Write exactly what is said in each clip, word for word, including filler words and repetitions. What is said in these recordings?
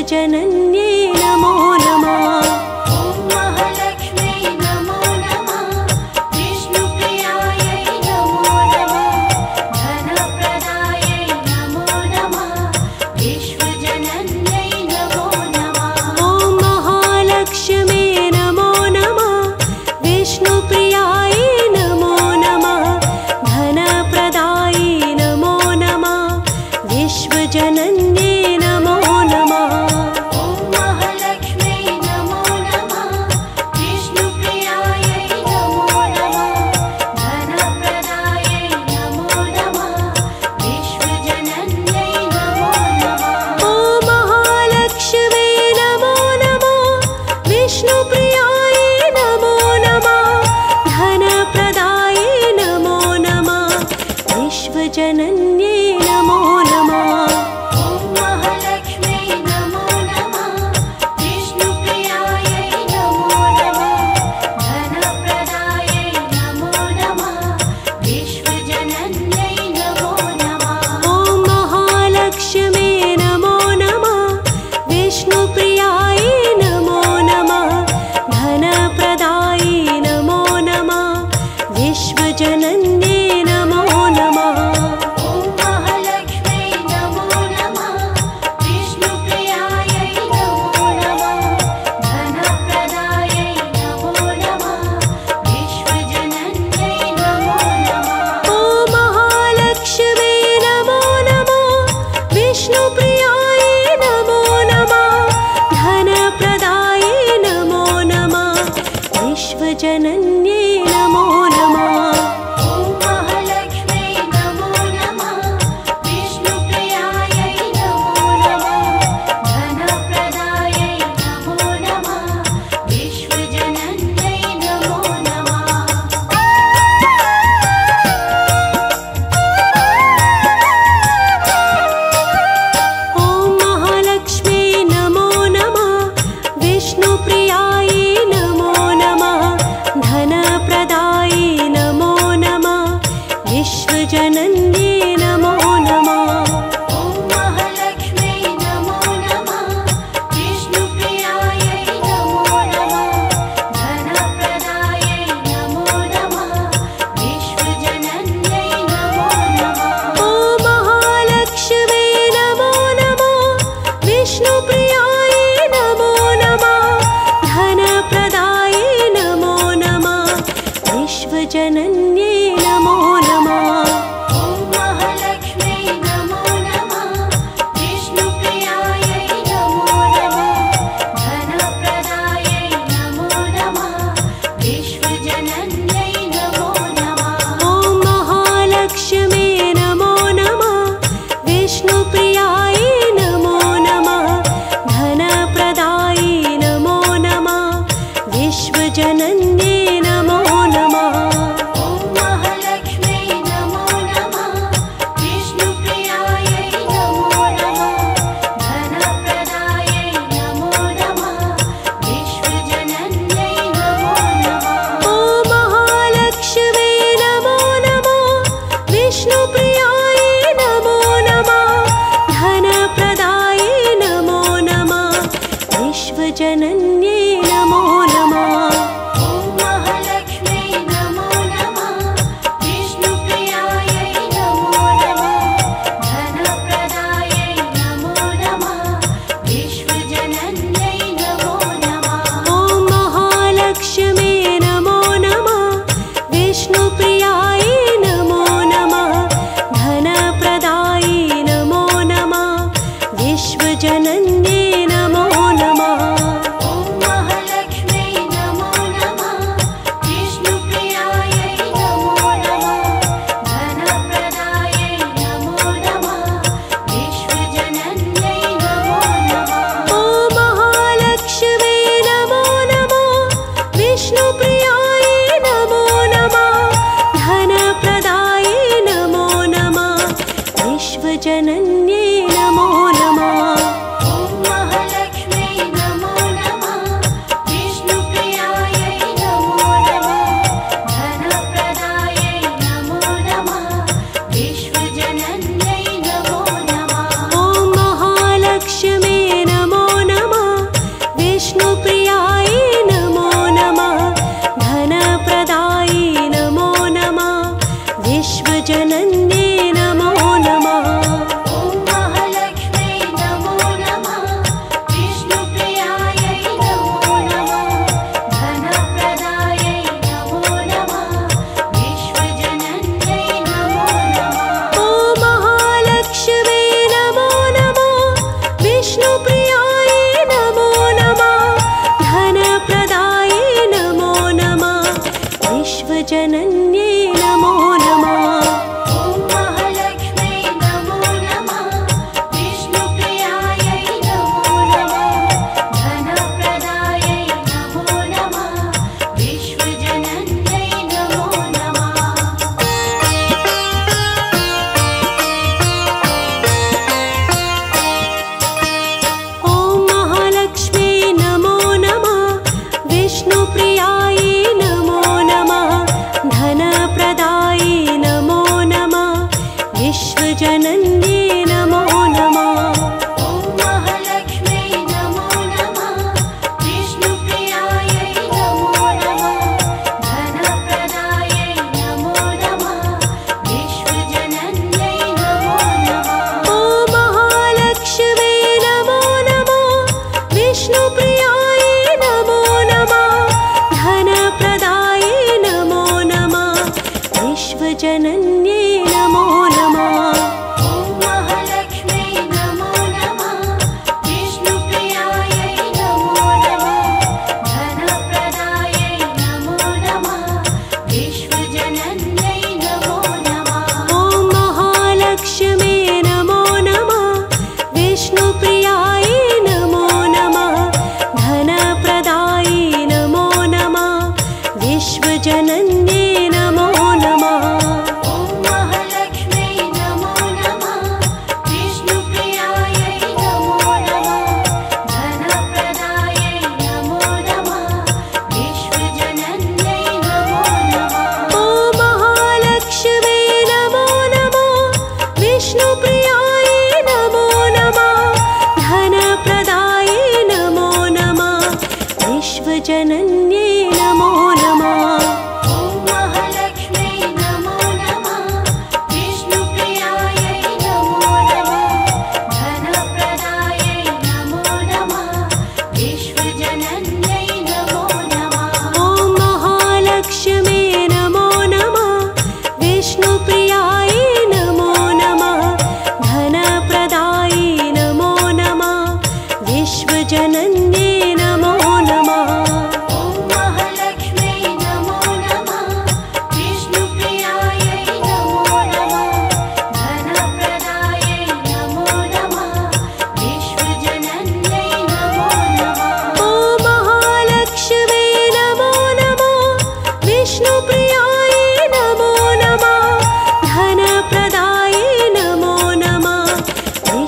विश्वजनन्ये नमो नमः। ॐ महालक्ष्मी नमो नमः। विष्णुप्रियायै नमो नमः। धनप्रदायै नमो नमः। विश्वजनन्यै नमो नमः। ॐ महालक्ष्मी नमो नमः। विष्णुप्रियायै नमो नमः। धनप्रदायै नमो नमः। विश्वजनन्ये नमो नमः। ॐ महालक्ष्मी नमो नमः। विष्णुप्रियायै नमो नमः। धनप्रदायै नमो नमः। विश्वजनन्यै नमो नमः। ॐ महालक्ष्मी नमो नमः। विष्णुप्रियायै नमो नमः। धनप्रदायै नमो नमः। विश्वजनन्ये नमो नमः। ॐ महालक्ष्मी नमो नमः। विष्णुप्रियायै नमो नमः। धनप्रदायै नमो नमः। विश्वजनन्यै नमो नमः। ॐ महालक्ष्मी नमो नमः। विष्णुप्रियायै नमो नमः। धनप्रदायै नमो नमः। विश्वजनन्ये नमो नमः। ॐ महालक्ष्मी नमो नमः। विष्णुप्रियायै नमो नमः। धनप्रदायै नमो नमः। विश्वजनन्यै नमो नमः। ॐ महालक्ष्मी नमो नमः। विष्णुप्रियायै नमो नमः। धनप्रदायै नमो नमः। विश्वजनन्ये नमो नमः। ॐ महालक्ष्मी नमो नमः। विष्णुप्रियायै नमो नमः। धनप्रदायै नमो नमः। विश्वजनन्यै नमो नमः। ॐ महालक्ष्मी नमो नमः। विष्णुप्रियायै नमो नमः। धनप्रदायै नमो नमः। विश्वजनन्ये नमो नमः। ॐ महालक्ष्मी नमो नमः। विष्णुप्रियायै नमो नमः। धनप्रदायै नमो नमः। विश्वजनन्यै नमो नमः। ॐ महालक्ष्मी नमो नमः। विष्णुप्रियायै नमो नमः। धनप्रदायै नमो नमः। विश्वजनन्ये नमो नमः। ॐ महालक्ष्मी नमो नमः। विष्णुप्रियायै नमो नमः। धनप्रदायै नमो नमः। विश्वजनन्यै नमो नमः। ॐ महालक्ष्मी नमो नमः। विष्णुप्रियायै नमो नमः। धनप्रदायै नमो नमः। विश्वजनन्ये नमो नमः। ॐ महालक्ष्मी नमो नमः। विष्णुप्रियायै नमो नमः। धनप्रदायै नमो नमः। विश्वजनन्यै नमो नमः। ॐ महालक्ष्मी नमो नमः। विष्णुप्रियायै नमो नमः। धनप्रदायै नमो नमः। विश्वजनन्ये नमो नमः। ॐ महालक्ष्मी नमो नमः। विष्णुप्रियायै नमो नमः। धनप्रदायै नमो नमः। विश्वजनन्यै नमो नमः। ॐ महालक्ष्मी नमो नमः। विष्णुप्रियायै नमो नमः। धनप्रदायै नमो नमः। विश्वजनन्ये नमो नमः। ॐ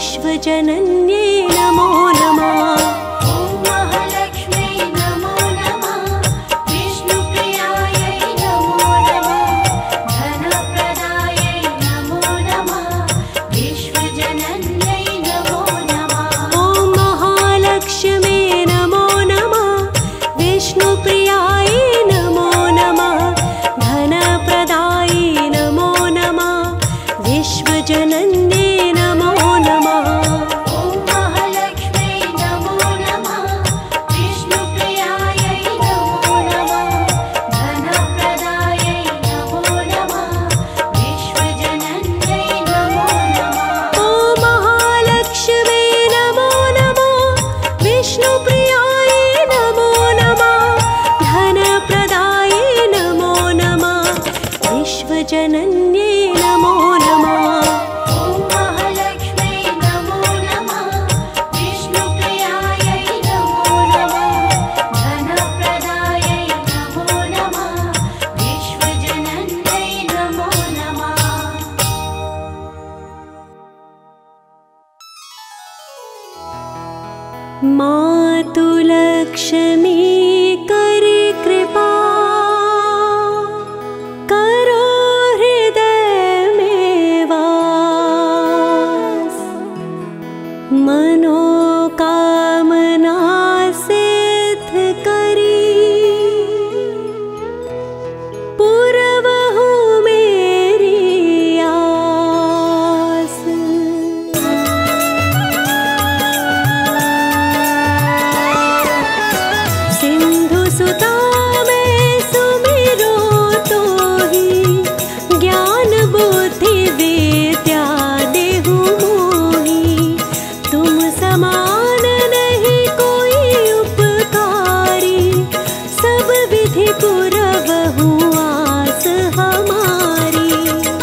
विश्वजनन्ये नमो नमः। ॐ महालक्ष्मी नमो नमः। विष्णुप्रियायै नमो नमः। धनप्रदायै नमो नमः। विश्वजनन्यै नमो नमः। ॐ महालक्ष्मी नमो नमः। विष्णुप्रियायै नमो नमः। धनप्रदायै नमो नमः। विश्वजनन्ये नमो नमः। ॐ महालक्ष्मी नमो नमः। विष्णुप्रियायै नमो नमः। धनप्रदायै नमो नमः। विश्वजनन्यै नमो नमः। ॐ महालक्ष्मी नमो नमः। विष्णुप्रियायै नमो नमः। धनप्रदायै नमो नमः। विश्वजनन्ये नमो नमः। ॐ महालक्ष्मी नमो नमः। विष्णुप्रियायै नमो नमः। धनप्रदायै नमो नमः। विश्वजनन्यै नमो नमः। मातुलक्ष्मी करि कृपा, करो हृदय में वास। मनोकामना सिद्ध करी, पूरवहु मेरी आस। सिंधु सुता में सुमिरो तो ही, ज्ञान बुद्धि विद्या देहु मोहि। तुम समान नहीं कोई उपकारी, सब विधि पुरवहु आस हमारी।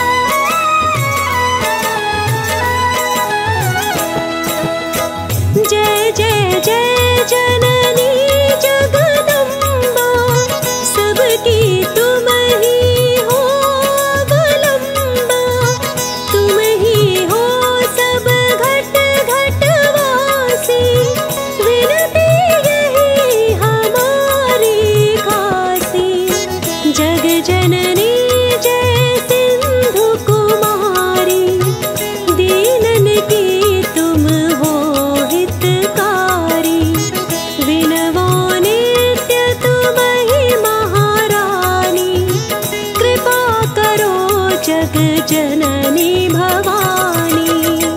जय जय जय जननी जगदम्बा, सबकी तुम ही हो अवलंबा। तुम ही हो सब घट घट वासी, विनती यही हमारी खासी। जग जननी जय सिंधु कुमारी, दीनन की तुम हो हितकारी। विनवो नित्य तुम ही महारानी, कृपा करो जग जननी भवानी।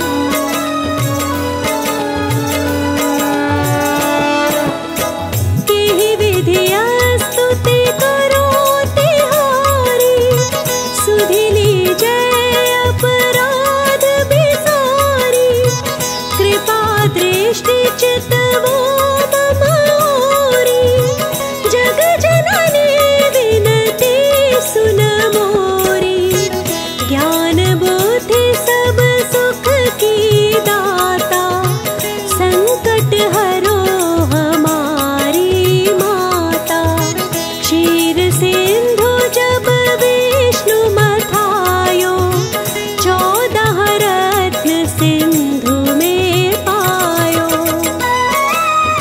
केहि विधि स्तुति करो तिहारी, सुधिली जय अपराध बिसारी। कृपा दृष्टि चितवो मम ओरी, जग जननी विनती सुन मोरी। ज्ञान बुद्धि सब सुख की दाता, संकट हरो हमारी माता। क्षीर सिंधु जब विष्णु मथायो, चौदह रत्न सिंधु में पायो।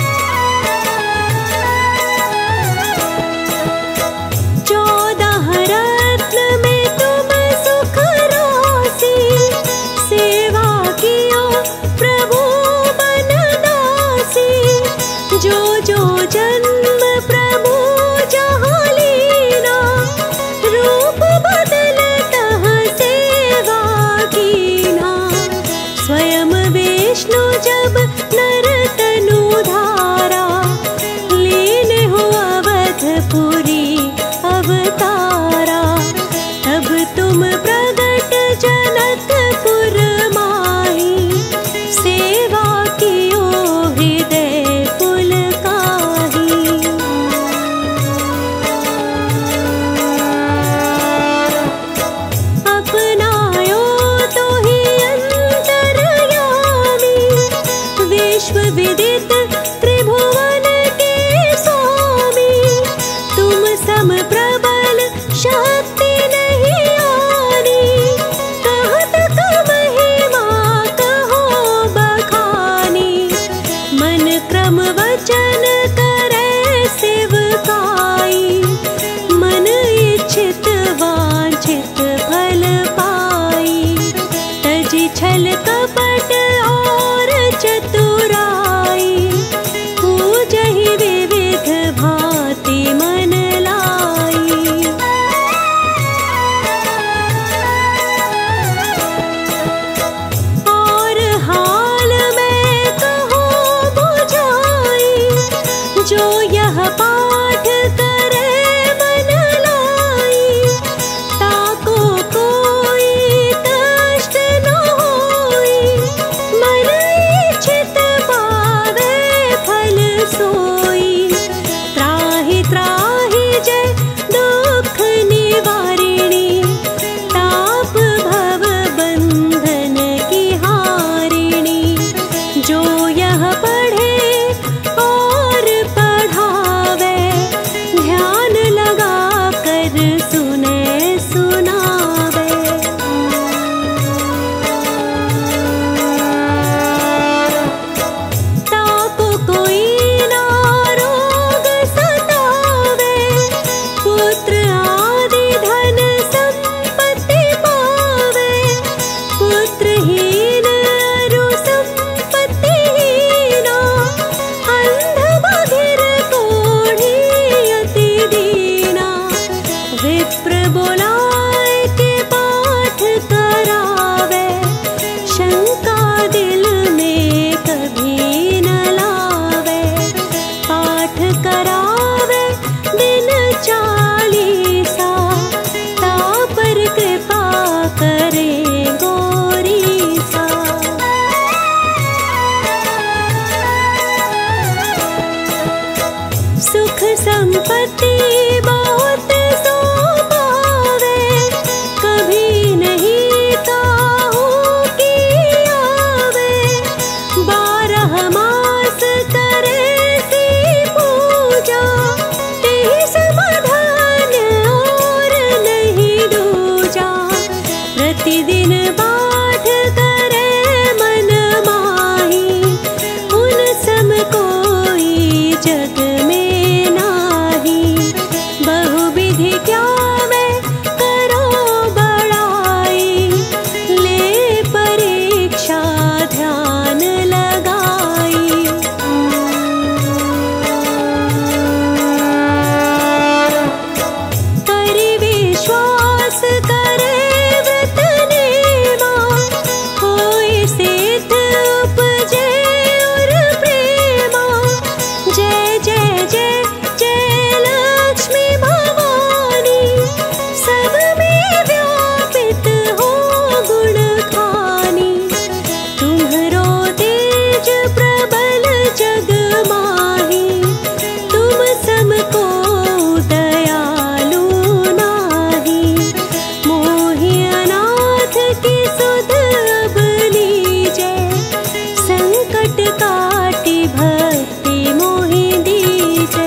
संपत्ति बहुत सो पावे, कभी नहीं काहू की आवे। बारह मास करे सी पूजा, तेहि समाधान और नहीं दूजा। प्रतिदिन पाठ करे मन माही, उन सम कोई जग में नाही। बहुविधि क्या मैं करो बड़ाई, ले परीक्षा ध्यान लगाई। करि विश्वास करे व्रत नेमा, होय सिद्ध उपजे और प्रेमा। जय जय जय जय लक्ष्मी भवानी, सब में व्यापित हो गुण खानी। तुम्हरो तेज प्रबल जग माही, तुम सम को दयालु नाही। मोहि अनाथ की सुध अब लीजै, संकट काटि भक्ति मोहि दीजै।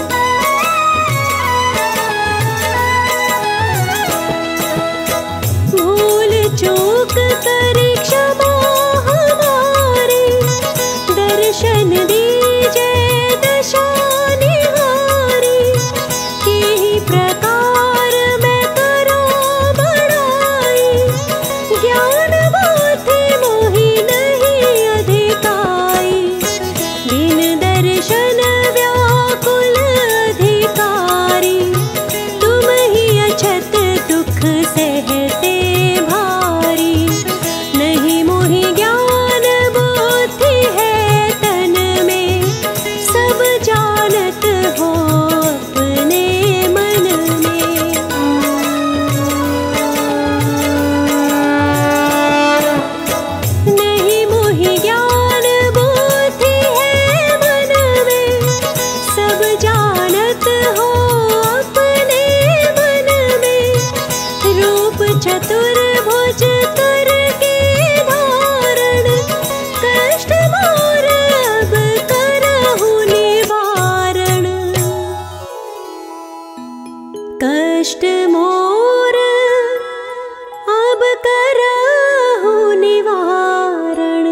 भूल चूक करि क्षमा हमारी, दर्शन दीजै दशा निहारी। केहि प्रकार मैं करो बड़ाई, ज्ञान बुद्धि मोहि नहीं अधिकाई। बिन दर्शन व्याकुल अधिकारी, तुम ही अछत दुख सहते भारी। नहीं मोहि ज्ञान बुद्धि है तन में, सब जानत हो अपने मन में। नहीं मोहि ज्ञान बुद्धि है मन में, सब जानत हो अपने मन में। रूप चतुर्भुज करके धारण, कष्ट मोर अब करहु निवारण। कष्ट मोर अब करहु निवारण।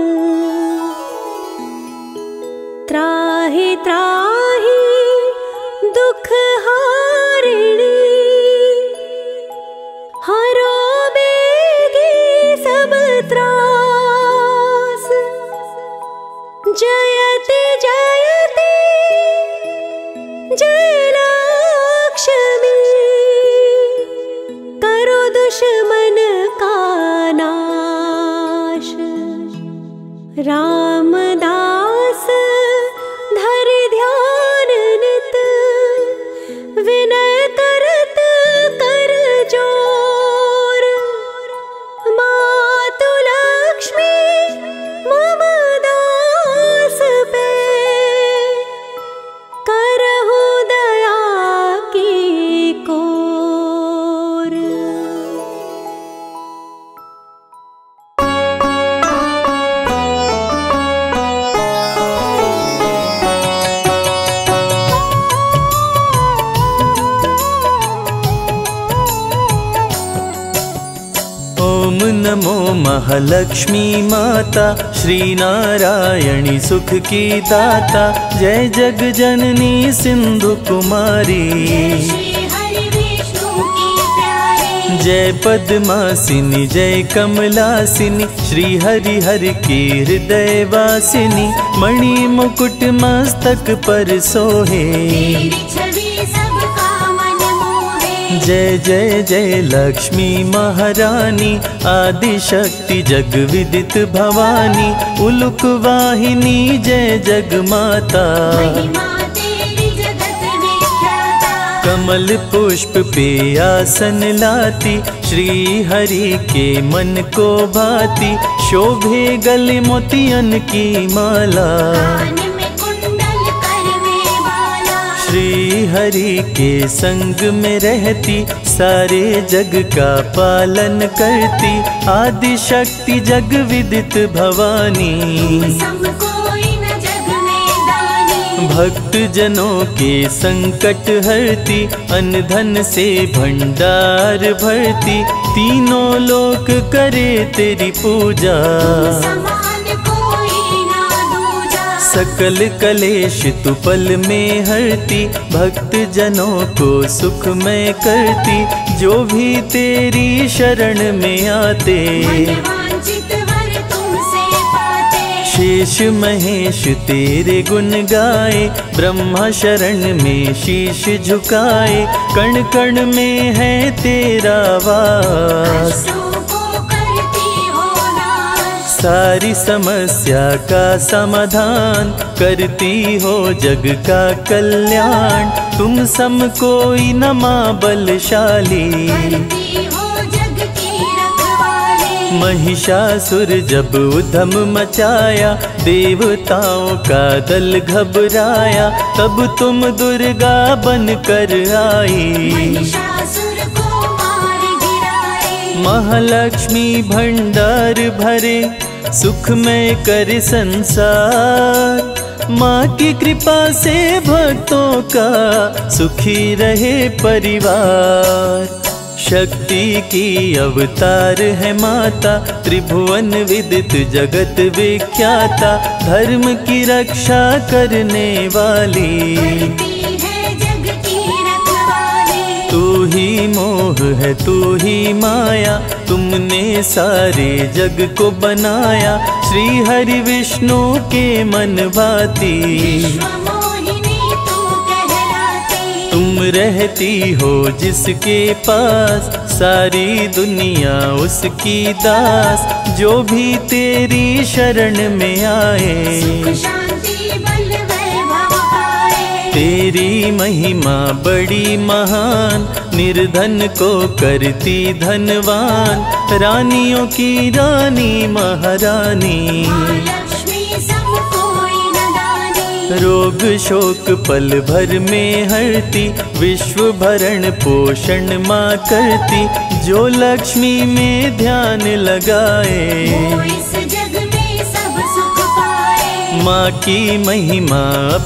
त्राहि त्राहि दुख हारिणी, हरो बेगी सब त्रास। जयति जयति जय लक्ष्मी, करो दुश्मन का नाश। रामदास धरि ध्यान नित, विनय करत कर जोर। मातु लक्ष्मी मम दास पे, करहु दया की कोर। ओम नमो महालक्ष्मी माता, श्री नारायणी सुख की दाता। जय जग जननी सिंधु कुमारी, श्री हरि विष्णु की प्यारी। जय पद्मासिनी जय कमलासिनी, श्री हरि हरि की हृदय वासिनी। मणि मुकुट मस्तक पर सोहे, तेरी छवि सबका मन मोहे। जय जय जय लक्ष्मी महारानी, आदि शक्ति जग विदित भवानी। उलुक वाहिनी जय जग माता, महिमा तेरी जगत विख्याता। कमल पुष्प पे आसन लाती, श्री हरि के मन को भाती। शोभे गले मोतियन की माला, कान में कुंडल कर में बाला। श्री हरि के संग में रहती, सारे जग का पालन करती, आदि शक्ति जग विदित भवानी। सब कोई न जग में दानी, भक्त जनों के संकट हरती, अन्न धन से भंडार भरती, तीनों लोक करे तेरी पूजा। समान कोई ना दूजा, सकल कलेश तू पल में हरती, भक्त जनों को सुखमय करती, जो भी तेरी शरण में आते, मनवांछित वर तुमसे पाते। शेष महेश तेरे गुण गाए, ब्रह्मा शरण में शीश झुकाए, कण कण में है तेरा वास। कष्टों को करती हो नाश, सारी समस्या का समाधान करती हो जग का कल्याण, तुम सम कोई न मां बलशाली। करती हो जग की रखवाली, महिषासुर जब उधम मचाया, देवताओं का दल घबराया, तब तुम दुर्गा बन कर आई। महिषासुर को मार गिराए, महालक्ष्मी भंडार भरे, सुख में कर संसार, माँ की कृपा से भक्तों का सुखी रहे परिवार। शक्ति की अवतार है माता, त्रिभुवन विदित जगत विख्याता, धर्म की रक्षा करने वाली। करती है जग की रखवाली, तू ही मोह है तू ही माया, तुमने सारे जग को बनाया, श्री हरि विष्णु के मन भाती। विश्वमोहिनी तू कहलाती, तुम रहती हो जिसके पास, सारी दुनिया उसकी दास, जो भी तेरी शरण में आए, सुख शांति बल वैभव पाए। तेरी महिमा बड़ी महान, निर्धन को करती धनवान, रानियों की रानी महारानी। माँ लक्ष्मी सब कोई न दानी, रोग शोक पल भर में हरती, विश्व भरण पोषण माँ करती, जो लक्ष्मी में ध्यान लगाए, वो इस जग में सब सुख पाए। माँ की महिमा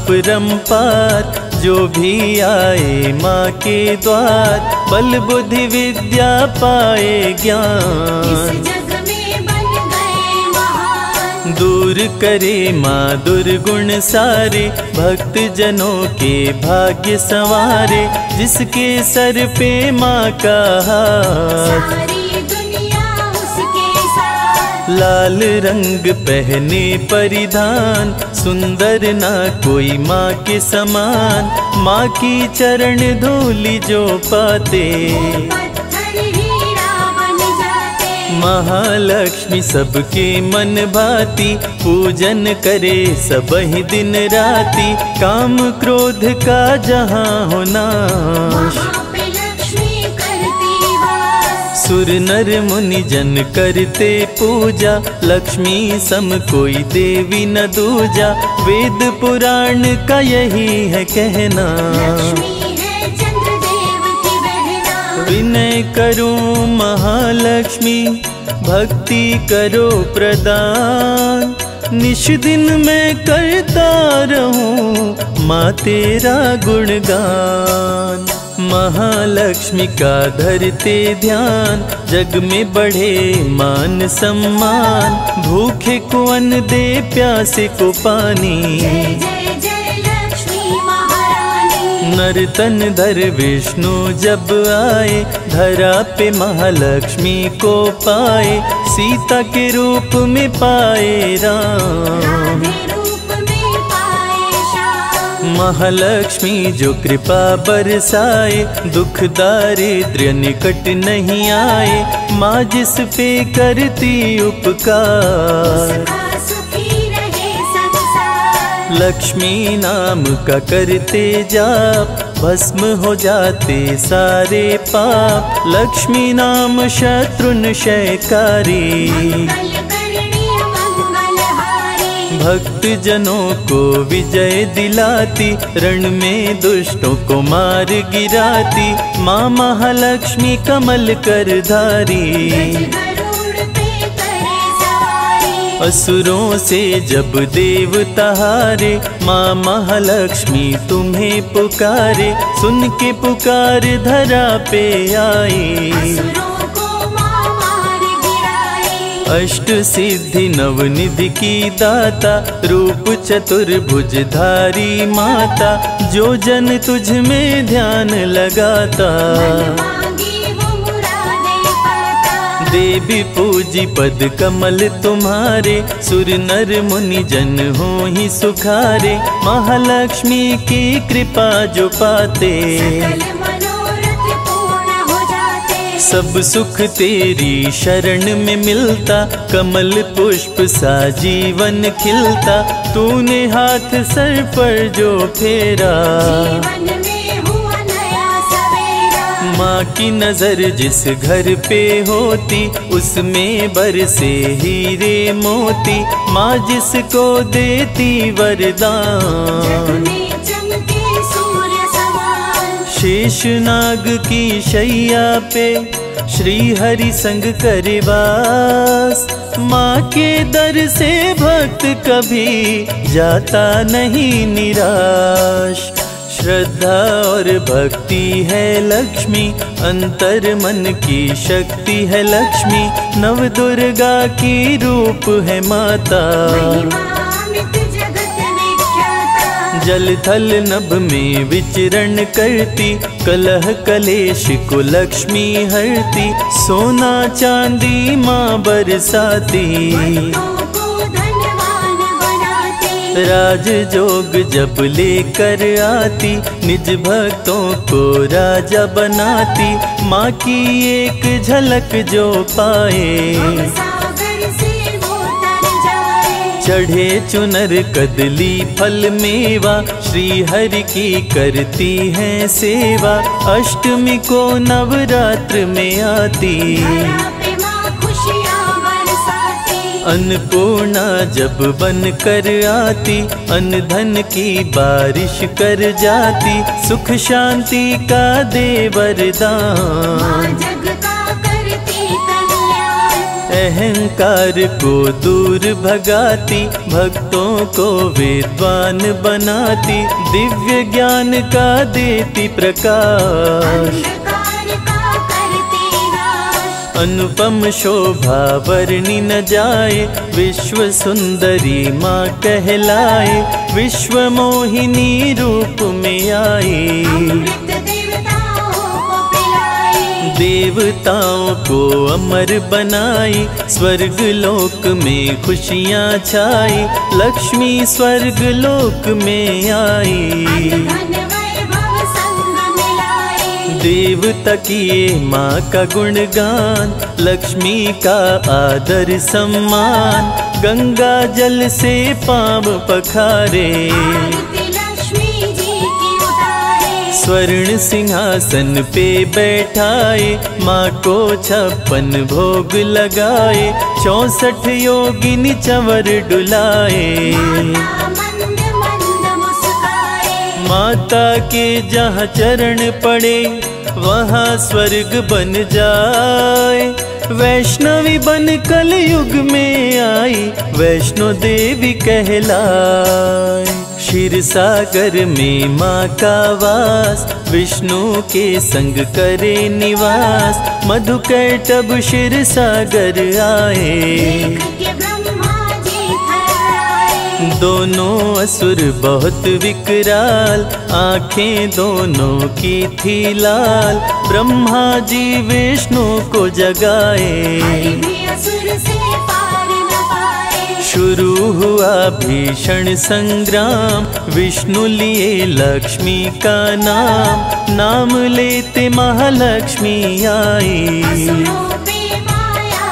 अपरंपार, जो भी आए माँ के द्वार, बल बुद्धि विद्या पाए इस ज्ञान। जग में बन गए महान, दूर करे माँ दुर्गुण सारे, भक्त जनों के भाग्य संवारे, जिसके सर पे माँ का हाथ। सारी दुनिया उसके साथ, लाल रंग पहने परिधान, सुंदर ना कोई माँ के समान, माँ की चरण धूलि जो पाते, पत्थर हीरा बन जाते। महालक्ष्मी सबके मन भाती, पूजन करे सब ही दिन राती, काम क्रोध का जहाँ हो नाश, वहाँ पे लक्ष्मी करती वास। सुर नर मुनि जन करते पूजा, लक्ष्मी सम कोई देवी न दूजा, वेद पुराण का यही है कहना। लक्ष्मी है चंद्रदेव की बहना, विनय करूं महालक्ष्मी, भक्ति करो प्रदान, निश दिन मैं करता रहूं माँ तेरा गुणगान। महालक्ष्मी का धरते ध्यान, जग में बढ़े मान सम्मान, भूखे को अन्न दे प्यासे को पानी। जय जय जय लक्ष्मी महारानी, नर तन धर विष्णु जब आए, धरा पे महालक्ष्मी को पाए, सीता के रूप में पाए राम। राधे रूप में पाए श्याम, महालक्ष्मी जो कृपा बरसाए, दुख दारिद्र्य निकट नहीं आए, माँ जिस पे करती उपकार। उसका सुखी रहे संसार। लक्ष्मी नाम का करते जाप, भस्म हो जाते सारे पाप, लक्ष्मी नाम शत्रुन शयकारी। मंगल करणी मंगलहारी, भक्त जनों को विजय दिलाती, रण में दुष्टों को मार गिराती। माँ महालक्ष्मी कमल कर धारी, गरुड़ पे करे सवारी। असुरों से जब देवता हारे, माँ महालक्ष्मी तुम्हें पुकारे। सुन के पुकार धरा पे आई, असुरों को माँ मार गिराई। अष्ट सिद्धि नवनिधि की दाता, रूप चतुर्भुजधारी माता। जो जन तुझ में ध्यान लगाता, मांगी वो मुरादें पाता। देवी पूजी पद कमल तुम्हारे। सुर नर मुनि जन हो ही सुखारे, महालक्ष्मी की कृपा जो पाते। सकल मनोरथ पूर्ण हो जाते। सब सुख तेरी शरण में मिलता, कमल पुष्प सा जीवन खिलता। तूने हाथ सर पर जो फेरा, जीवन में हुआ नया सवेरा। माँ की नजर जिस घर पे होती, उसमें बरसे हीरे मोती। माँ जिसको देती वरदान, जग में चमके सूर्य समान। शेषनाग की शैया पे श्री हरि संग करे वास। माँ के दर से भक्त कभी जाता नहीं निराश। श्रद्धा और भक्ति है लक्ष्मी, अंतर मन की शक्ति है लक्ष्मी। नव दुर्गा की रूप है माता, महिमा अमित जगत विख्याता। जल थल नभ में विचरण करती, कलह कलेश को लक्ष्मी हरती। सोना चांदी माँ बरसाती, भक्तों को धनवान बनाती। राज जोग जब लेकर आती, निज भक्तों को राजा बनाती। माँ की एक झलक जो पाए, सागर से वो तर जाए। चढ़े चुनर कदली फल मेवा। श्री हरि की करती है सेवा, अष्टमी को नवरात्र में आती। धरा पे माँ खुशियाँ बरसाती। अन्नपूर्णा जब बन कर आती, अन्न धन की बारिश कर जाती। सुख शांति का दे वरदान, माँ जग का करती कल्याण। अहंकार को दूर भगाती, भक्तों को विद्वान बनाती। दिव्य ज्ञान का देती प्रकाश, अंधकार का करती नाश। अनुपम शोभा वर्णि न जाए। विश्व सुंदरी माँ कहलाए, विश्व मोहिनी रूप में आई। अमृत देवताओं को पिलाई। देवताओं को अमर बनाई, स्वर्ग लोक में खुशियाँ छाई। लक्ष्मी स्वर्ग लोक में आई, धन वैभव संग मिलाई। देवता किए माँ का गुणगान। लक्ष्मी का आदर सम्मान, गंगा जल से पाँव पखारे। आरती लक्ष्मी जी की उतारे। स्वर्ण सिंहासन पे बैठाए, माँ को छप्पन भोग लगाए। चौसठ योगिनी चंवर डुलाए, माता मंद मंद मुस्काए। माता के जहाँ चरण पड़े, वहाँ स्वर्ग बन जाए। वैष्णवी बन कलयुग में आई, वैष्णो देवी कहलाए। क्षीर सागर में माँ का वास, विष्णु के संग करे निवास। मधुकैटभ क्षीर सागर आए, देख के ब्रह्मा जी थर्राए। दोनों असुर बहुत विकराल, आंखें दोनों की थी लाल। ब्रह्मा जी विष्णु को जगाए, हरि भी असुर से पार न पाए। शुरू हुआ भीषण संग्राम। विष्णु लिए लक्ष्मी का नाम, नाम लेते महालक्ष्मी आई। असुरों पे माया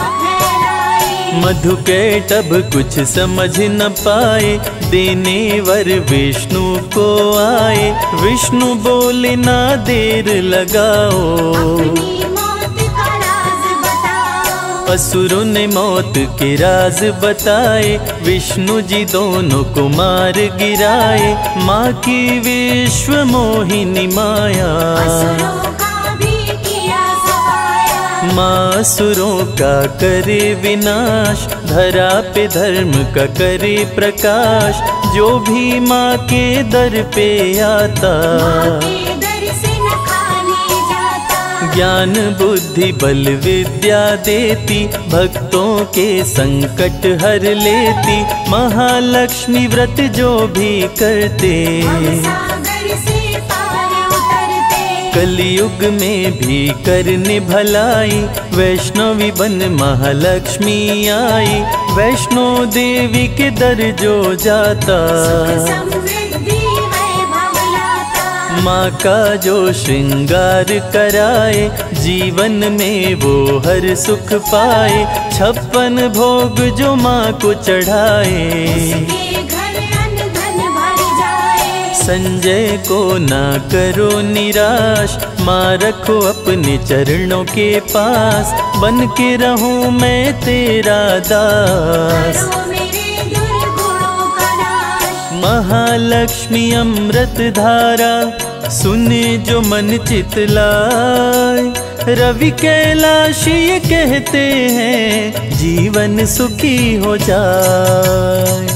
फैलाई। मधुकैटभ कुछ समझ न पाए, देने वर विष्णु को आए। विष्णु बोले ना देर लगाओ, अपनी मौत का राज बताओ। असुरों ने मौत के राज बताए, विष्णु जी दोनों को मार गिराए। माँ की विश्व मोहिनी माया, असुरों का भी किया सफाया। माँ असुरों का करे विनाश, धरा पे धर्म का करे प्रकाश। जो भी माँ के दर पे आता, माँ के दर से न खाली जाता। ज्ञान बुद्धि बल विद्या देती, भक्तों के संकट हर लेती। महालक्ष्मी व्रत जो भी करते, सागर से पार उतरते। कलयुग में भी करने भलाई, वैष्णवी बन महालक्ष्मी आई। वैष्णो देवी के दर जो जाता, समृद्धि वैभव लाता। माँ का जो श्रृंगार कराए, जीवन में वो हर सुख पाए। छप्पन भोग जो माँ को चढ़ाए, उसके घर अन्न धन भर जाए। संजय को ना करो निराश, माँ रखो अपने चरणों के पास। बन के रहूं मैं तेरा दास, करो मेरे दुर्गुणों का नाश। महालक्ष्मी अमृत धारा, सुने जो मन चितलाए। रवि कैलाश ये कहते हैं, जीवन सुखी हो जाए।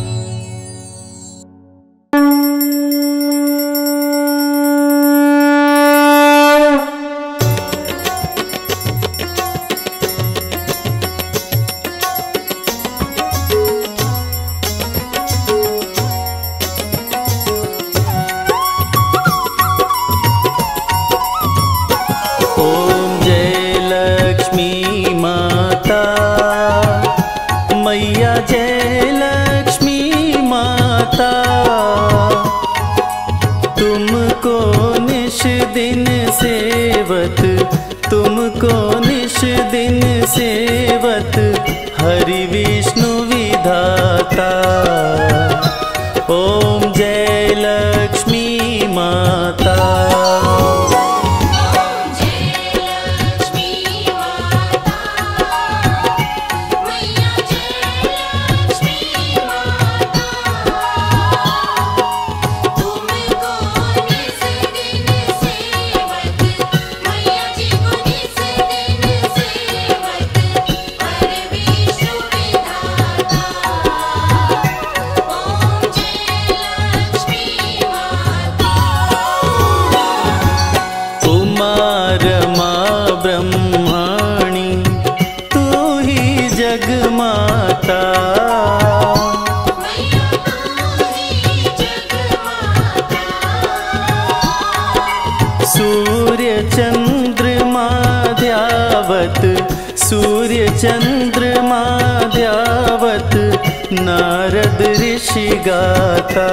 सूर्य चंद्रमा ध्यावत, नारद ऋषि गाता।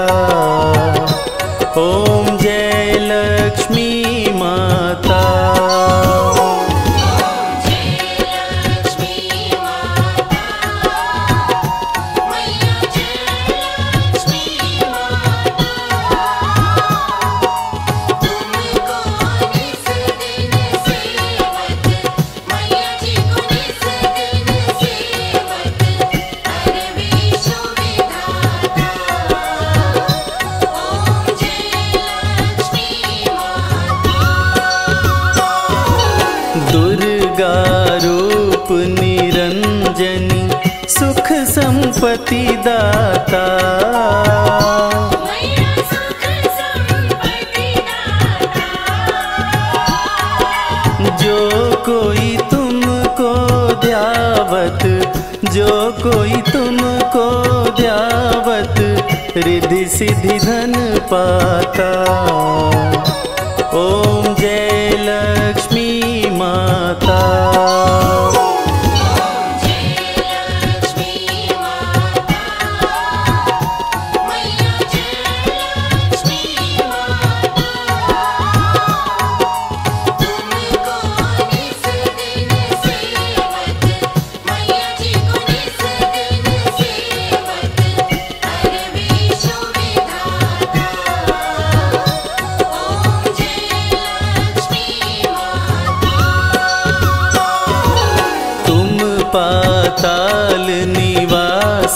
ओम जय लक्ष्मी माता। संपत्ति दाता, सुख संपत्ति दाता। जो कोई तुमको ध्यावत, जो कोई तुमको ध्यावत, रिद्धि सिद्धि धन पाता। ओम जय लक्ष्मी माता।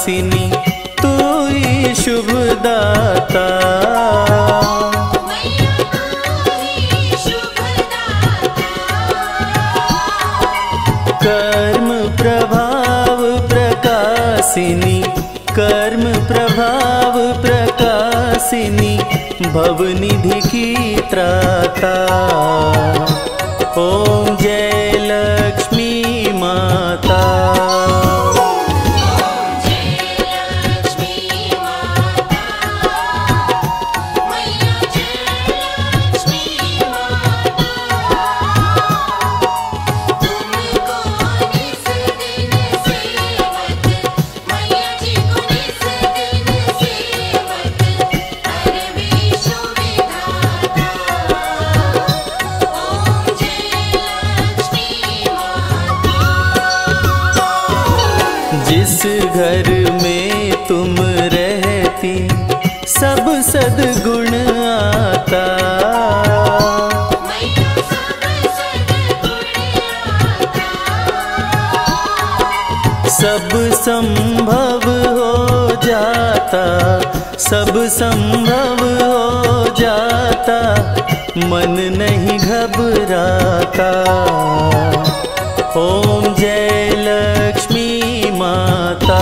प्रकाशिनी तू ही शुभदाता। कर्म प्रभाव प्रकाशिनी कर्म प्रभाव प्रकाशिनी भवनिधि की त्राता। ओम जय लक्ष्मी माता। जिस घर में तुम रहती सब सद्गुण आता। सब संभव हो जाता सब संभव हो जाता मन नहीं घबराता। ओम जय लक्ष्मी माता।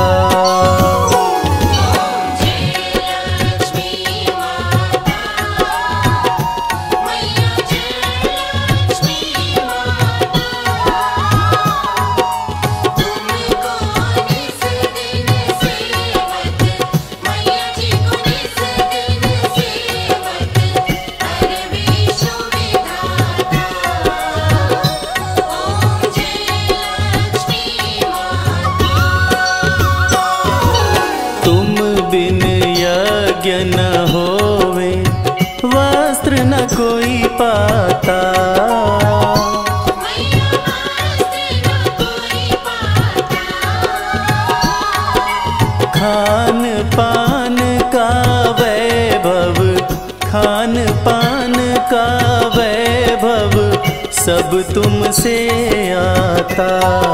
न होवे वस्त्र न कोई पाता। खान पान का वैभव खान पान का वैभव सब तुमसे आता।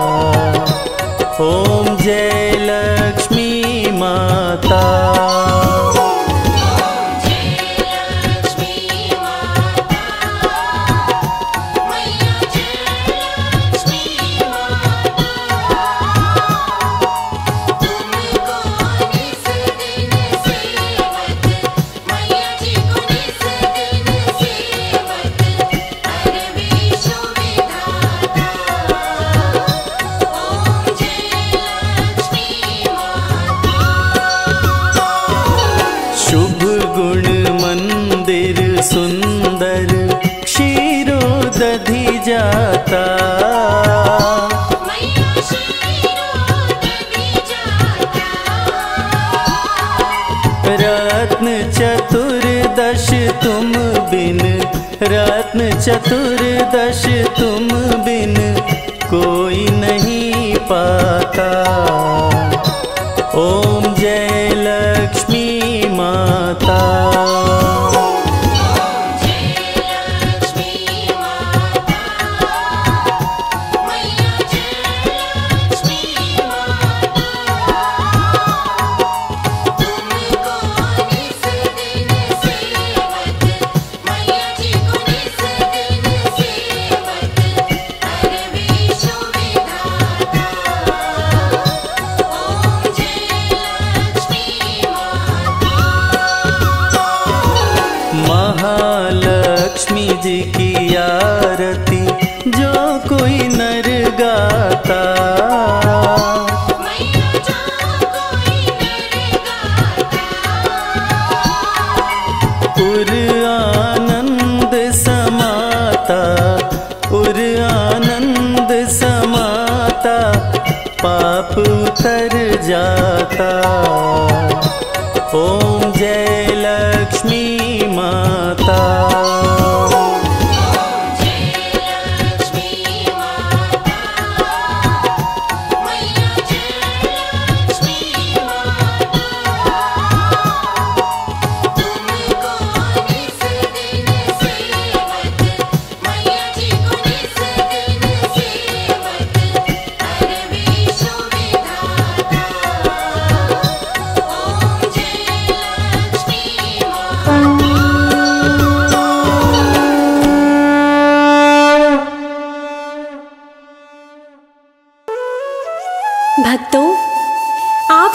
ओम जय लक्ष्मी माता। सुंदर क्षीरो दधि जाता। रत्न चतुर्दश तुम बिन रत्न चतुर्दश तुम बिन कोई नहीं पाता। ओम जय लक्ष्मी माता। महालक्ष्मी जी की आरती जो कोई नर गाता। उर आनंद समाता उर आनंद समाता पाप उतर जाता। ओम जय लक्ष्मी माता।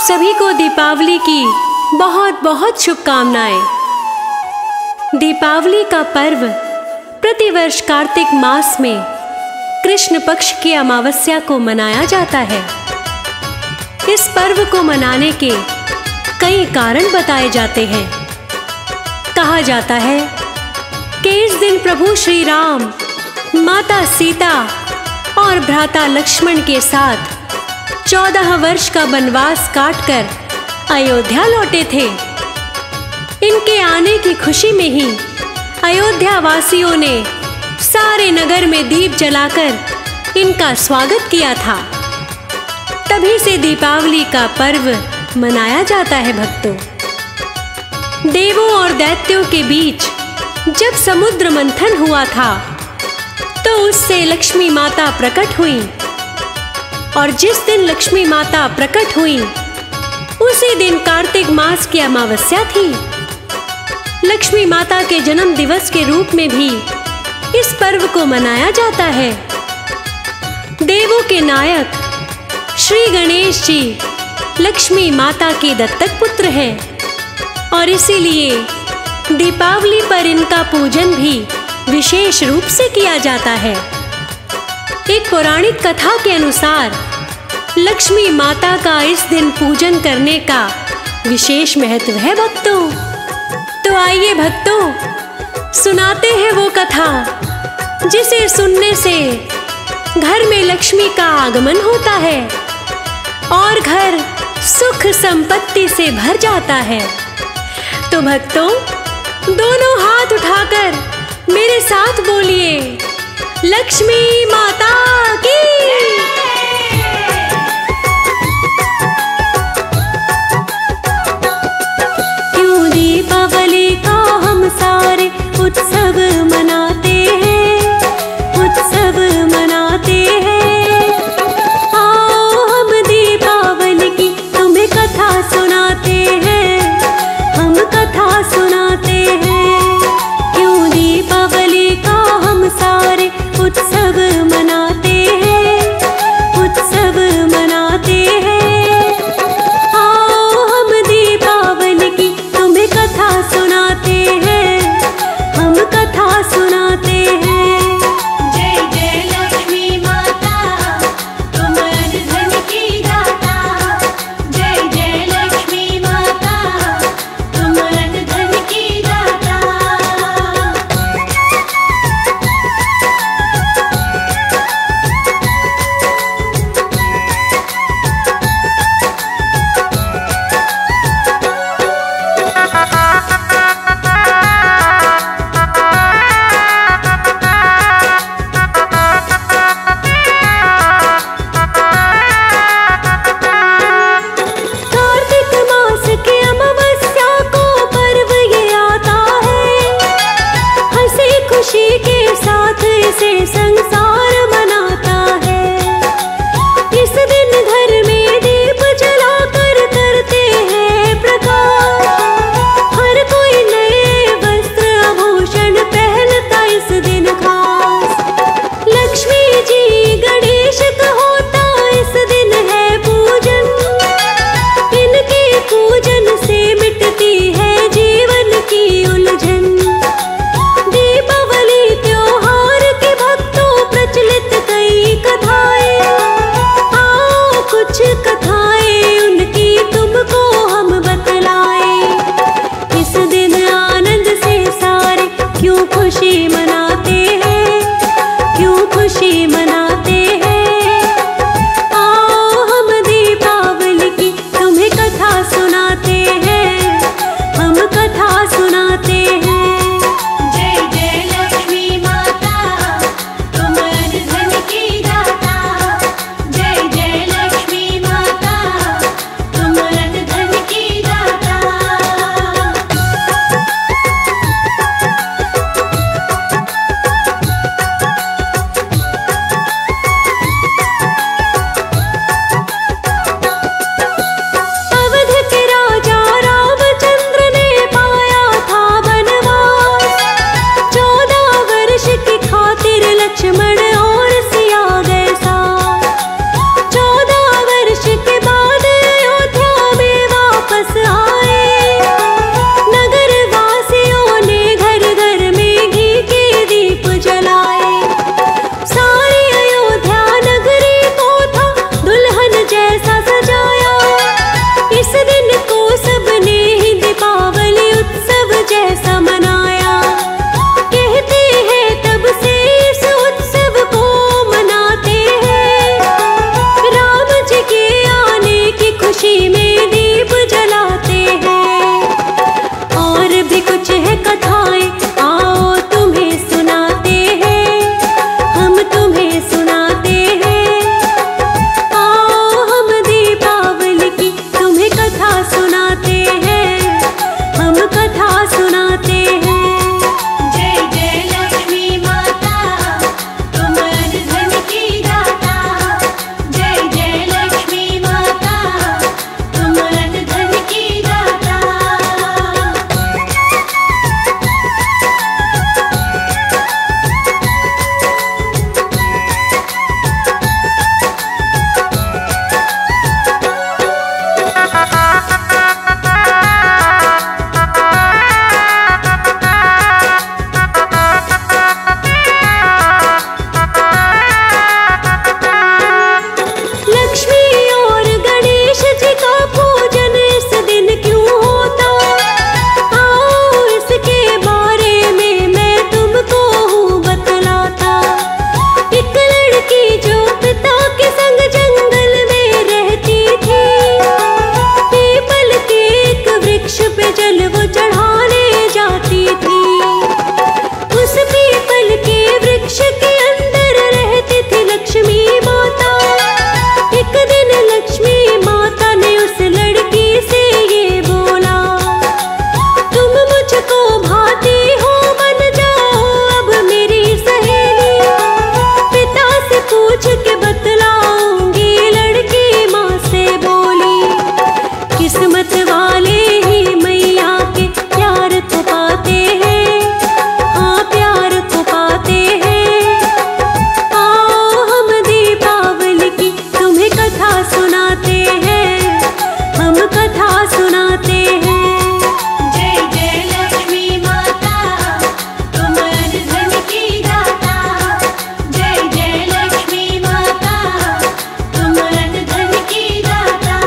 सभी को दीपावली की बहुत बहुत शुभकामनाएं। दीपावली का पर्व प्रतिवर्ष कार्तिक मास में कृष्ण पक्ष की अमावस्या को मनाया जाता है। इस पर्व को मनाने के कई कारण बताए जाते हैं। कहा जाता है कि इस दिन प्रभु श्री राम माता सीता और भ्राता लक्ष्मण के साथ चौदह वर्ष का वनवास काटकर अयोध्या लौटे थे। इनके आने की खुशी में ही अयोध्या वासियों ने सारे नगर में दीप जलाकर इनका स्वागत किया था। तभी से दीपावली का पर्व मनाया जाता है भक्तों। देवों और दैत्यों के बीच जब समुद्र मंथन हुआ था तो उससे लक्ष्मी माता प्रकट हुई, और जिस दिन लक्ष्मी माता प्रकट हुई उसी दिन कार्तिक मास की अमावस्या थी। लक्ष्मी माता के जन्म दिवस के रूप में भी इस पर्व को मनाया जाता है। देवों के नायक श्री गणेश जी लक्ष्मी माता के दत्तक पुत्र हैं, और इसीलिए दीपावली पर इनका पूजन भी विशेष रूप से किया जाता है। एक पौराणिक कथा के अनुसार लक्ष्मी माता का इस दिन पूजन करने का विशेष महत्व है भक्तों। तो आइए भक्तों, सुनाते हैं वो कथा जिसे सुनने से घर में लक्ष्मी का आगमन होता है और घर सुख संपत्ति से भर जाता है। तो भक्तों, दोनों हाथ उठाकर मेरे साथ बोलिए, लक्ष्मी माता की। क्यों दीपावली का हम सारे उत्सव मनाते हैं, उत्सव मनाते हैं। आओ हम दीपावली की तुम्हें कथा सुनाते हैं, हम कथा सुनाते हैं। क्यों दीपावली का हम सारे उत्सव मनाते हैं, उत्सव मनाते हैं। आओ हम दीपावली की तुम्हें कथा सुनाते हैं, हम कथा सुनाते वो चढ़ाने जाती थी। उस पीपल के वृक्ष के अंदर रहती थी लक्ष्मी माता। एक दिन लक्ष्मी माता ने उस लड़की से ये बोला, तुम मुझको भाती हो, बन जाओ अब मेरी सहेली। पिता से पूछ के बतलाऊंगी, लड़की माँ से बोली। किस्मत वाले ही मैया के प्यार को पाते हैं, हाँ प्यार को पाते हैं। आओ हम दीपावली की तुम्हें कथा सुनाते हैं, हम कथा सुनाते हैं। जय जय लक्ष्मी माता, तुम धन की दाता। जय जय लक्ष्मी माता, तुम धन की दाता।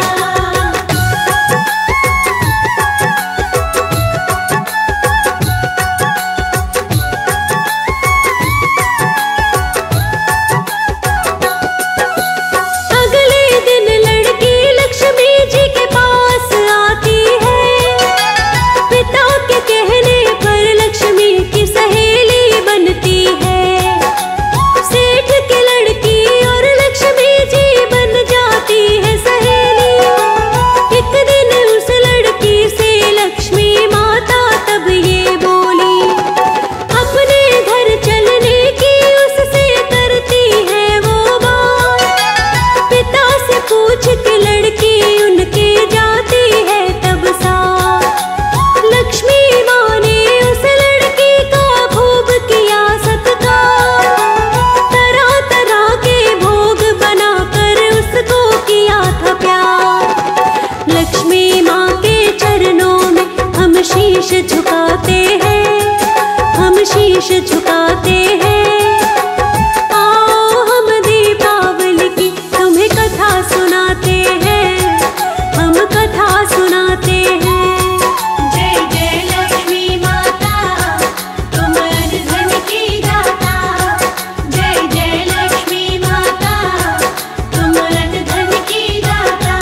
अगले दिन लड़की लक्ष्मी जी के पास आती है। पिता के कहने पर लक्ष्मी की सहेली बनती है। सेठ की लड़की और लक्ष्मी जी बन जाती है सहेली। एक दिन उस लड़की से लक्ष्मी माता तब ये बोली, अपने घर चलने की उससे करती है वो बात। पिता से पूछ के लड़की उनके जाती है तब साथ। लक्ष्मी माँ ने उस लड़की का खूब किया सत्कार। तरह तरह के भोग बनाकर उसको किया था प्यार। लक्ष्मी माँ के चरणों में हम शीश झुकाते हैं, हम शीश झुकाते हैं। आओ हम दीपावली की तुम्हें कथा सुनाते हैं, हम कथा सुनाते हैं। जय जय लक्ष्मी माता, तुम धन की दाता। जय जय लक्ष्मी माता, तुम धन की दाता।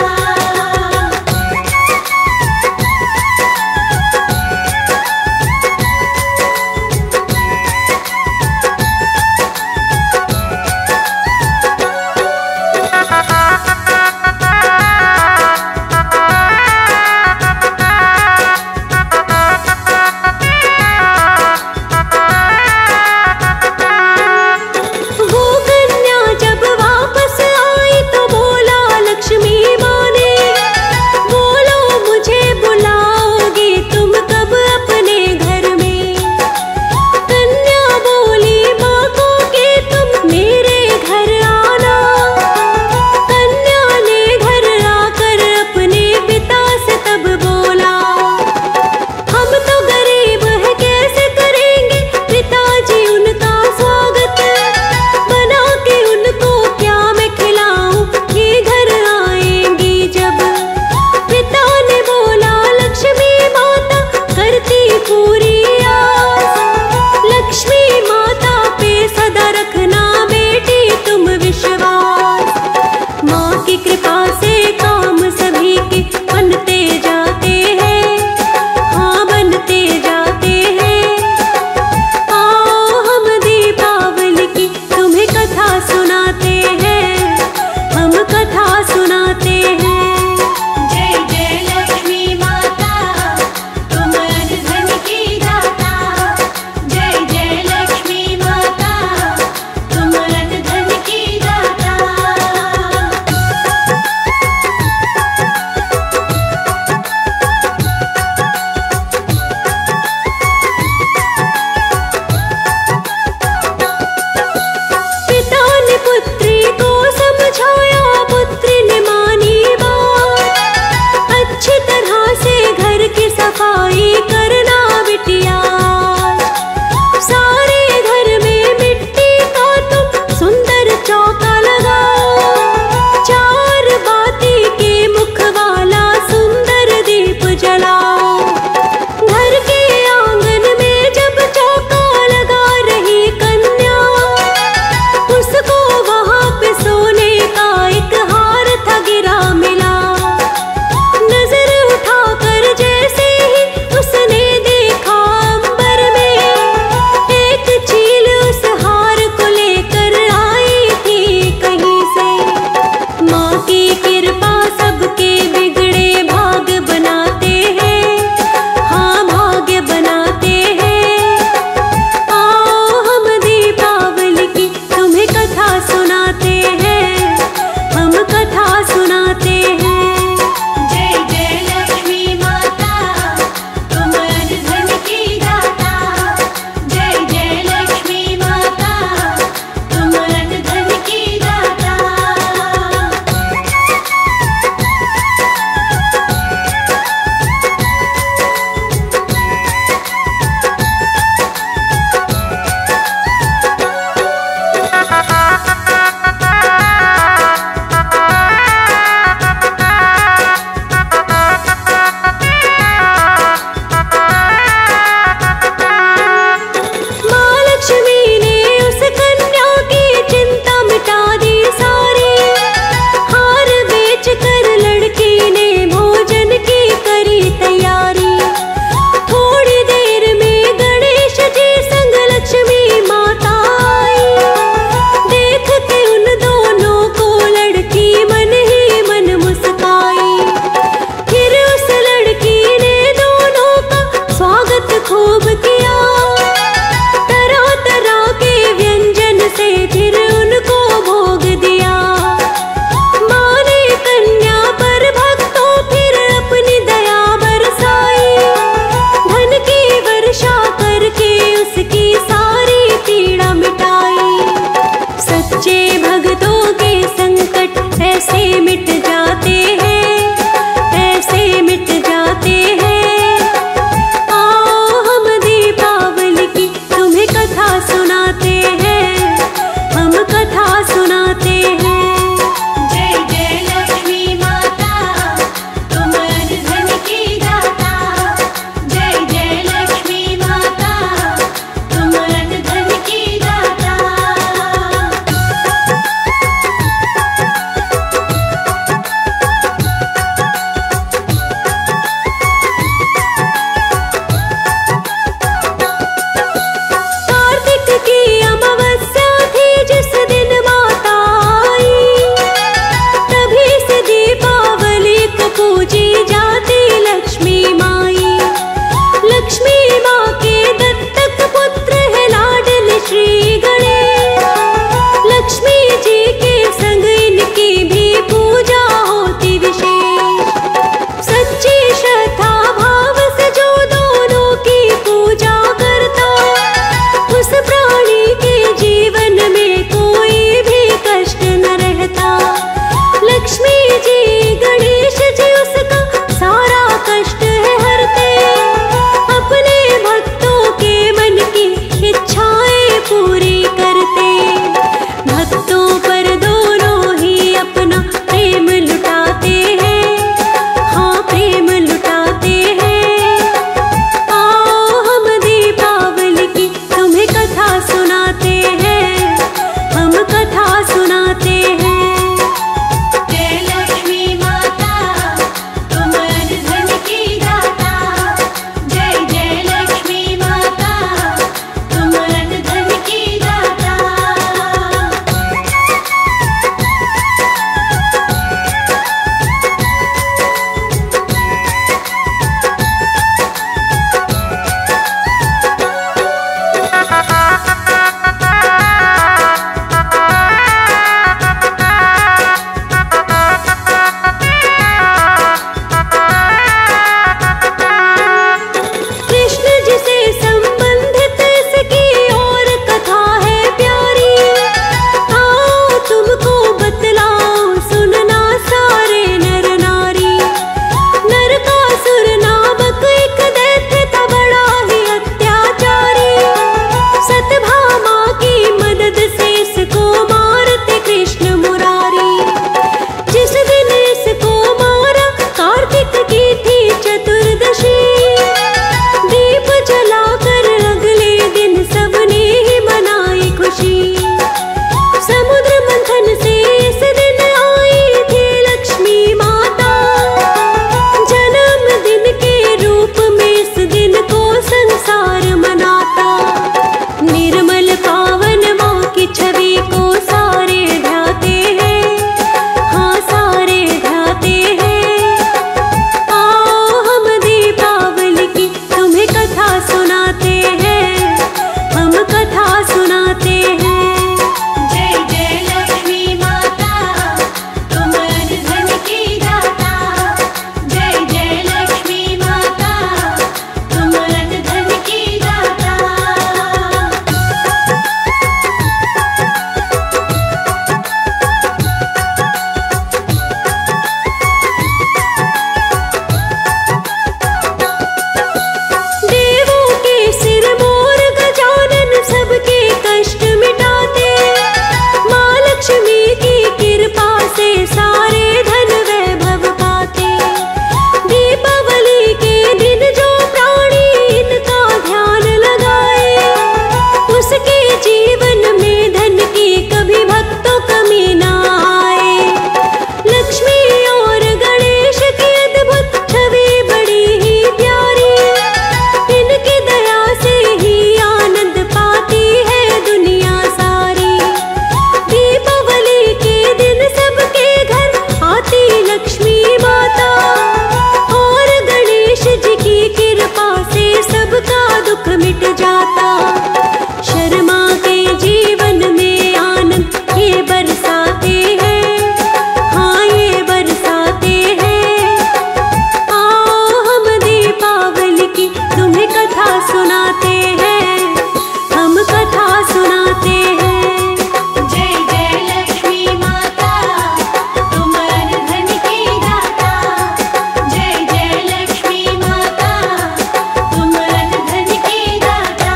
की तुम्हें कथा सुनाते हैं, हम कथा सुनाते हैं। जय जय लक्ष्मी माता, तुम धन की दाता। जय जय लक्ष्मी माता, तुम धन की दाता।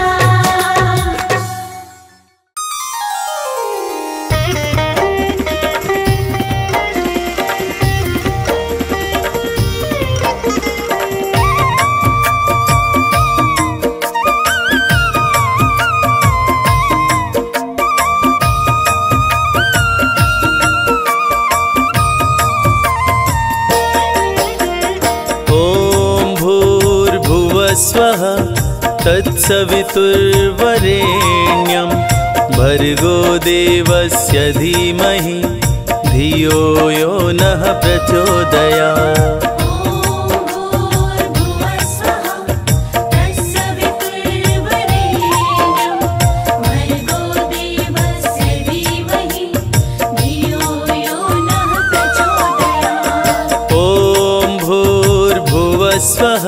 स्वः तत्सवितुर्वरेण्यं भर्गो देवस्य धीमहि धियो यो नः प्रचोदयात्। स्वः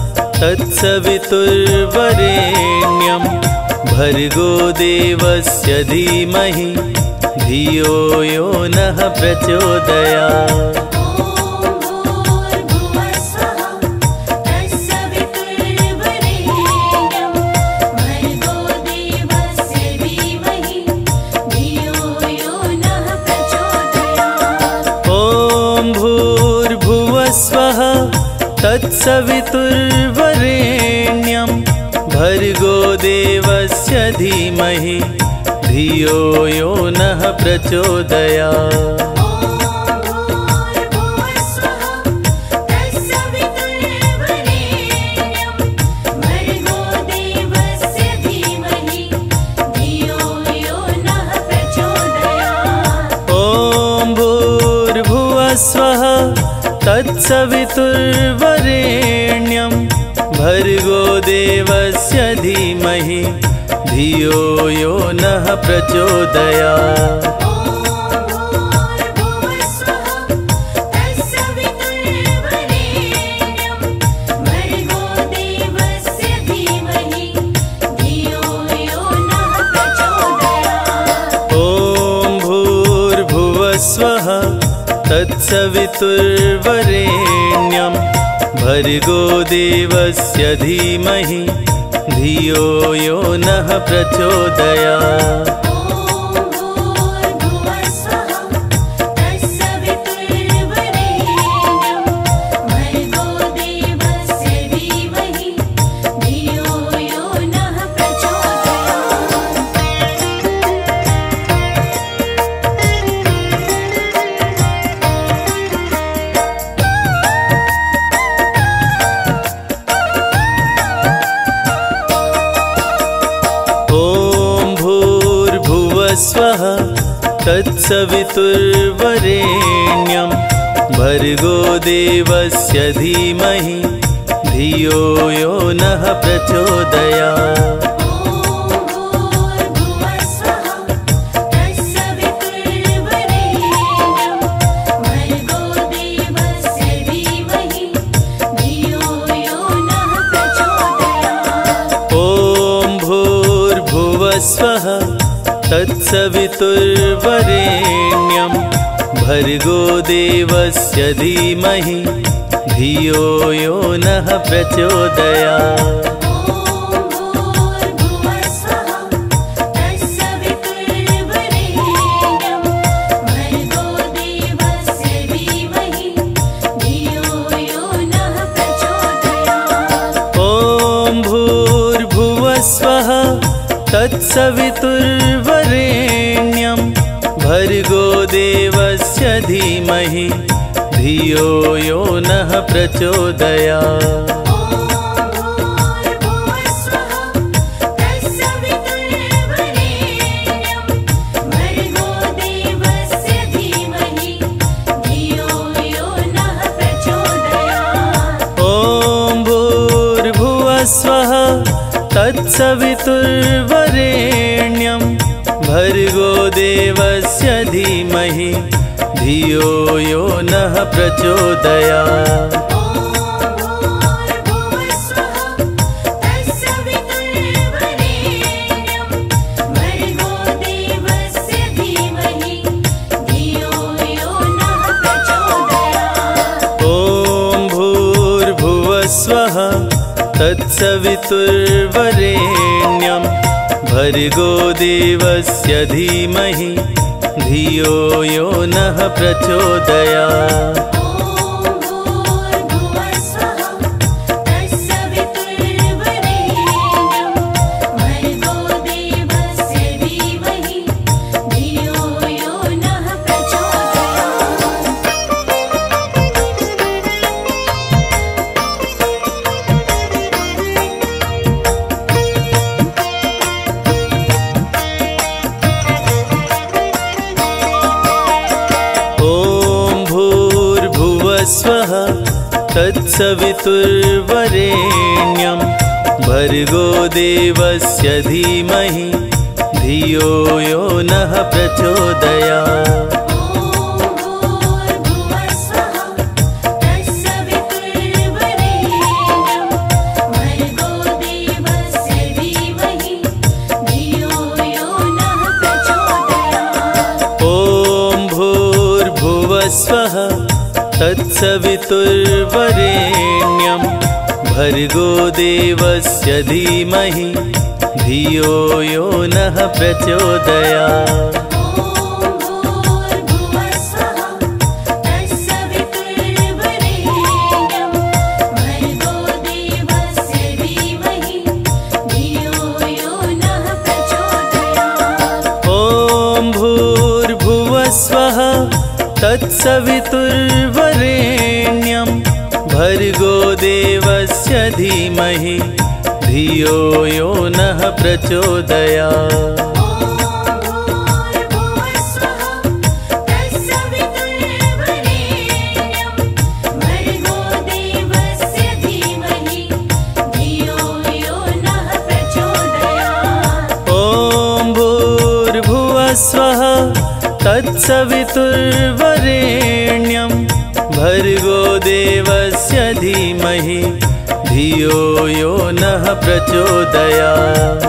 तत्सवितुर्वरेण्यं भर्गो देवस्य धीमहि धियो यो नः प्रचोदयात्। तत्सवितुर्वरेण्यं भर्गो देवस्य धीमहि धियो यो नः प्रचोदयात्। स्वः तत्सवितुर्वरेण्यं भर्गो देवस्य धीमहि धियो यो नः प्रचोदयात्। तत्सवितुर्वरेण्यं भर्गो देवस्य धीमहि धियो यो नः प्रचोदयात्। स्वः तत्सवितुर्वरेण्यं भर्गो देवस्य धीमहि धियो यो नः प्रचोदयात्। स्वः तत्सवितुर्वरेण्यं भर्गो देवस्य धीमहि धियो यो नः प्रचोदयात्। स्वः तत्सवितुर्वरेण्यं भर्गो देवस्य धीमहि धियो यो नः प्रचोदयात्। स्वः तत्सवितुर्वरेण्यं भर्गो देवस्य धीमहि धियो यो नः प्रचोदयात्। तत्सवितुर्वरेण्यं भर्गो देवस्य धीमहि धियो यो नः प्रचोदयात्। स्वः तत्सवितुर्वरेण्यं भर्गो देवस्य धीमहि धियो यो नः प्रचोदयात्। स्वः तत्सवितुर्वरेण्यं भर्गो देवस्य धीमहि धियो यो नः प्रचोदयात्। तत्सवितुर्वरेण्यं भर्गो देवस्य धीमहि धियो यो नः प्रचोदयात्। स्वः तत्सवितुर्वरेण्यं भर्गो देवस्य धीमहि धियो यो नः प्रचोदयात्।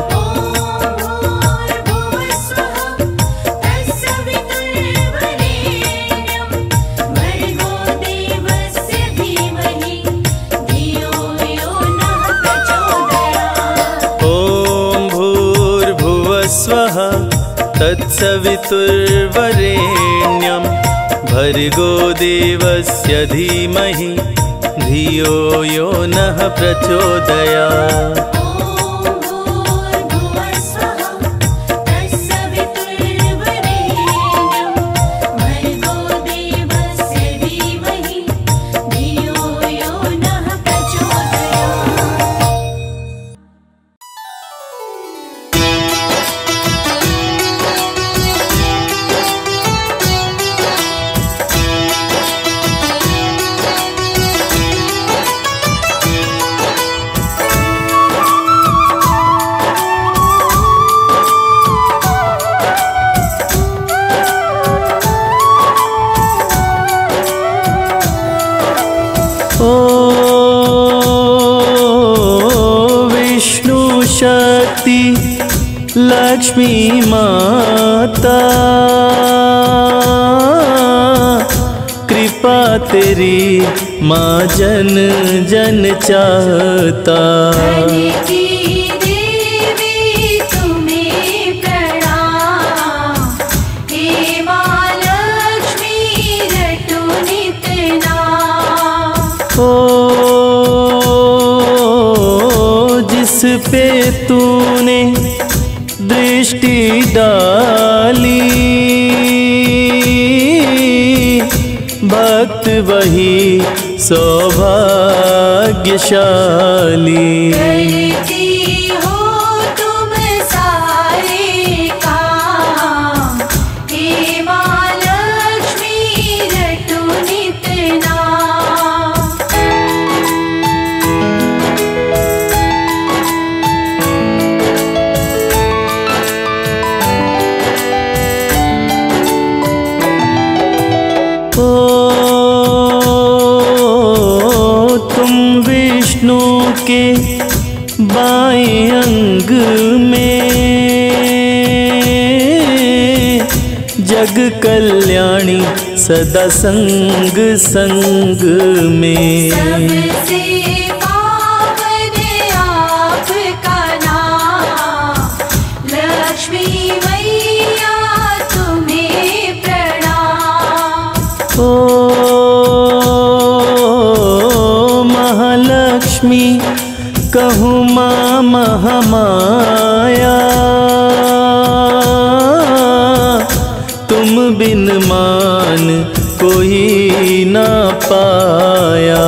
तत्सवितुर्वरेण्यं भर्गो देवस्य धीमहि धियो यो नः प्रचोदयात्। शक्ति लक्ष्मी माता कृपा तेरी माँ जन जन चाहता। जिस पे तूने दृष्टि डाली भक्त वही सौभाग्यशाली। के बाएं अंग में जग कल्याणी सदा संग संग में। सबसे पावन कहूँ माँ महामाया, तुम बिन मान कोई ना पाया।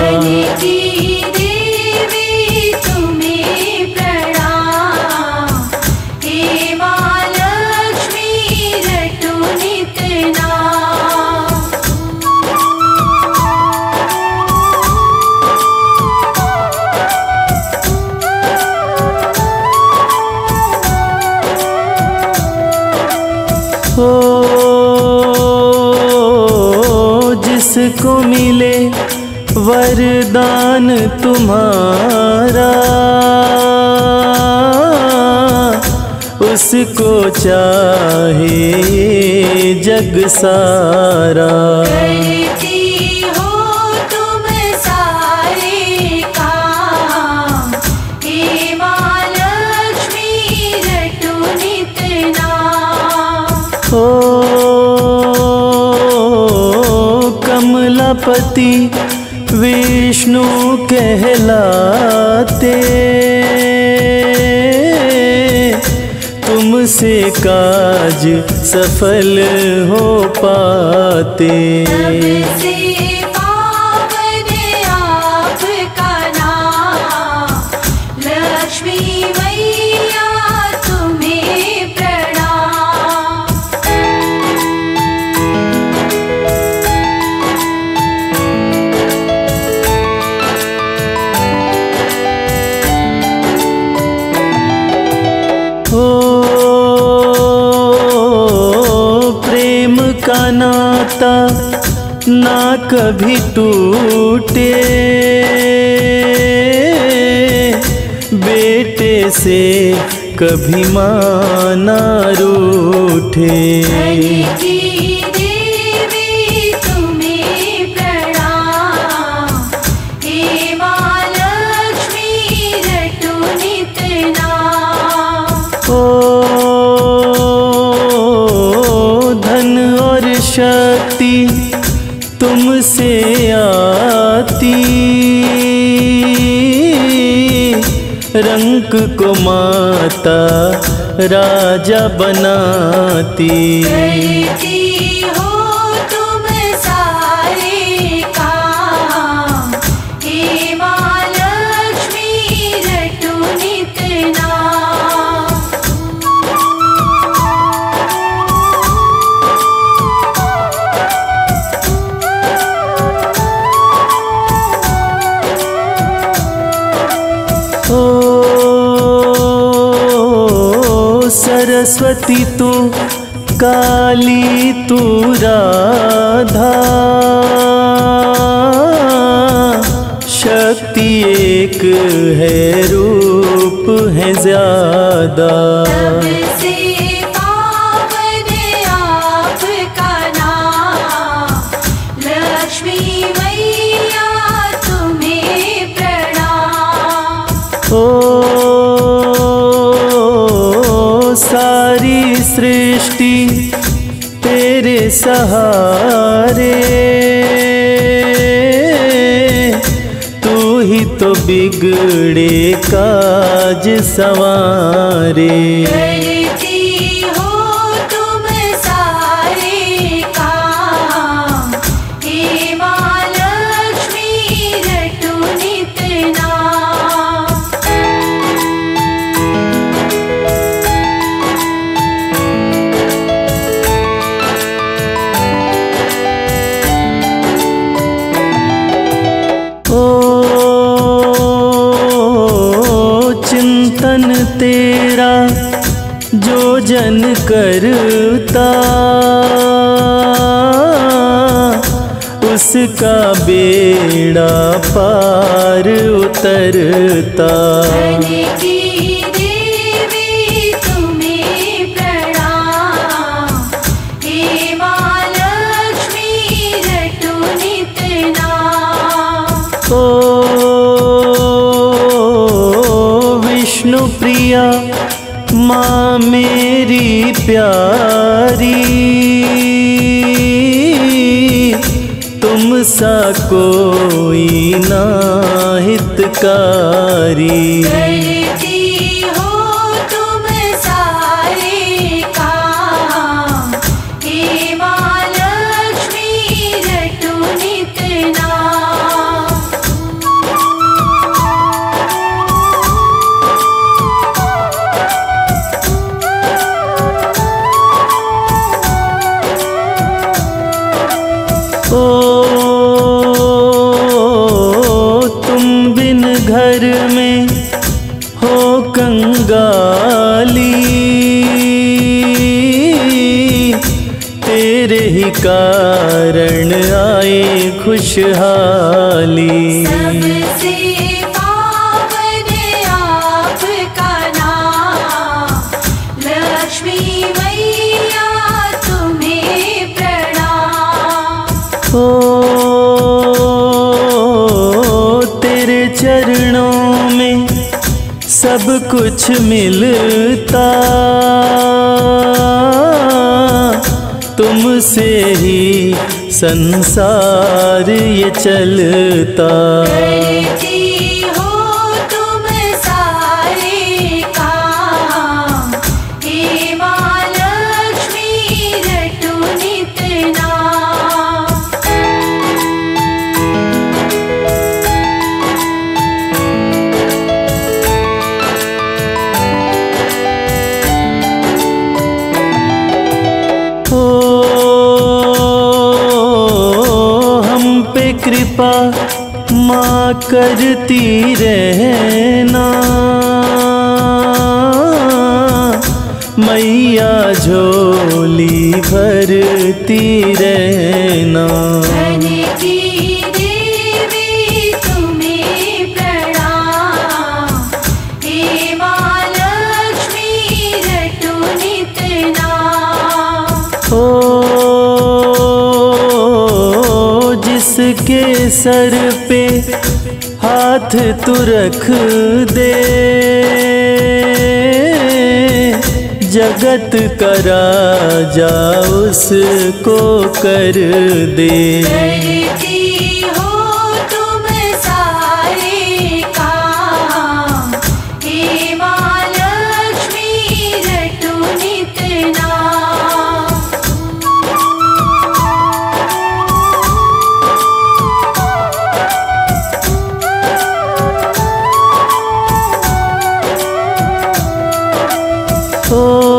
हो जिसको मिले वरदान तुम्हारा, उसको चाहे जग सारा। हो कमलापति विष्णु कहलाते, तुमसे काज सफल हो पाते। का नाता ना कभी टूटे, बेटे से कभी माँ ना रूठे। शक्ति तुमसे आती, रंक को माता राजा बनाती। सरस्वती तू काली तू राधा, शक्ति एक है रूप है ज्यादा। सारी सृष्टि तेरे सहारे, तू ही तो बिगड़े काज संवारे। चिंतन तेरा जो जन करता, उसका बेड़ा पार उतरता। विष्णु प्रिया माँ मेरी प्यारी, तुम सा कोई ना हितकारी। करती हो तुम सारे काम, हे माँ लक्ष्मी रटो नित नाम। ओ तुम बिन घर में हो कंगाली, तेरे ही कारण आए खुशहाली। सबसे पावन आपका नाम, लक्ष्मी मैया तुम्हें प्रणाम। ओ तेरे चरणों में सब कुछ मिलता, तुमसे ही संसार ये चलता। करती हो तुम सारे काम, हे माँ लक्ष्मी रटो नित नाम। ओ हम पे कृपा माँ करती रहना, मैया झोली भरती रहना। धन की देवी तुम्हें प्रणाम, हे माँ लक्ष्मी रटो नित नाम। ओ जिसके सर पे हाथ तू रख दे, जगत का राजा उसको कर दे। करती हो तुम सारे काम, हे माँ लक्ष्मी रटो नित नाम। ओ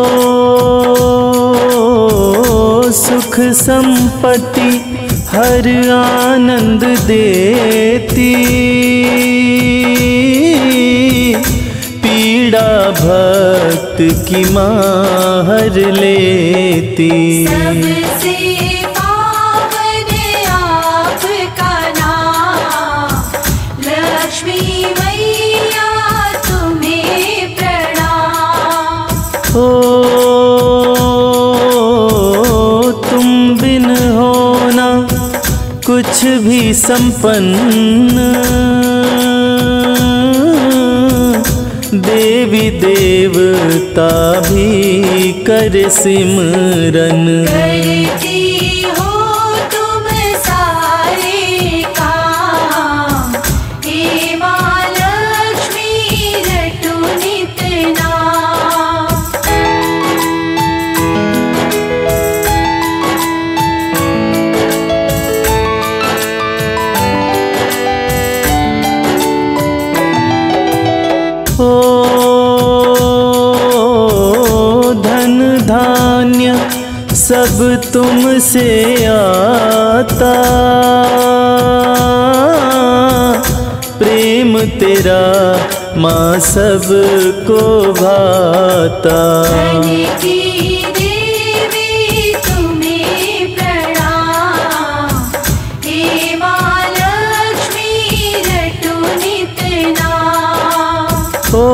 सुख संपत्ति हर आनंद देती, पीड़ा भक्त की माँ हर लेती। सबसे पावन आपका नाम, लक्ष्मी मैया तुम्हें प्रणाम। ओ तुम बिन होना कुछ भी संपन्न, देवी देवता भी कर सिमरन। करती हो तुम सारे काम, हे माँ लक्ष्मी रटो नित नाम। ओ धन धान्य सब तुमसे आता, प्रेम तेरा माँ सबको भाता। धन की देवी तुम्हें प्रणाम, हे माँ लक्ष्मी रटो नित नाम। ओ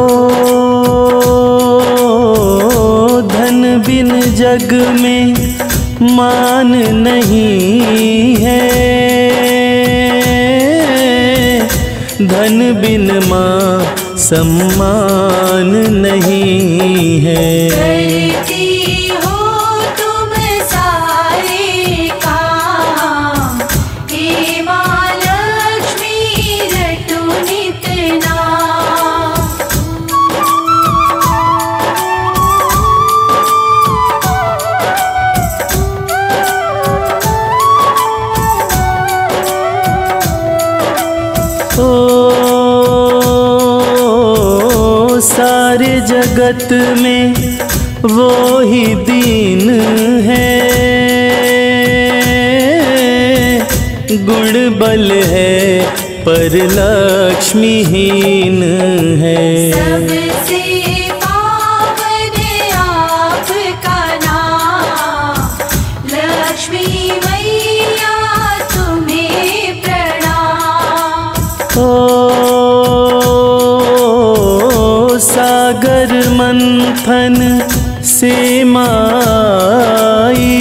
धन बिन जग में मान नहीं है, धन बिन माँ सम्मान नहीं है। करती हो तुम सारे काम, हे माँ जगत में वो ही दीन है, गुण बल है पर लक्ष्मीहीन है। सबसे पावन आपका नाम, लक्ष्मी मैया तुम्हें प्रणाम। ओ सागर मंथन से माई,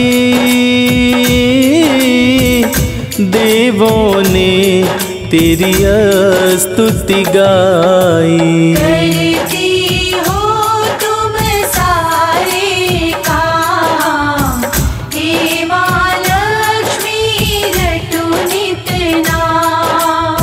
देवों ने तेरी स्तुति गाई। करती हो तुम सारे काम, हे माँ लक्ष्मी रटो नित नाम।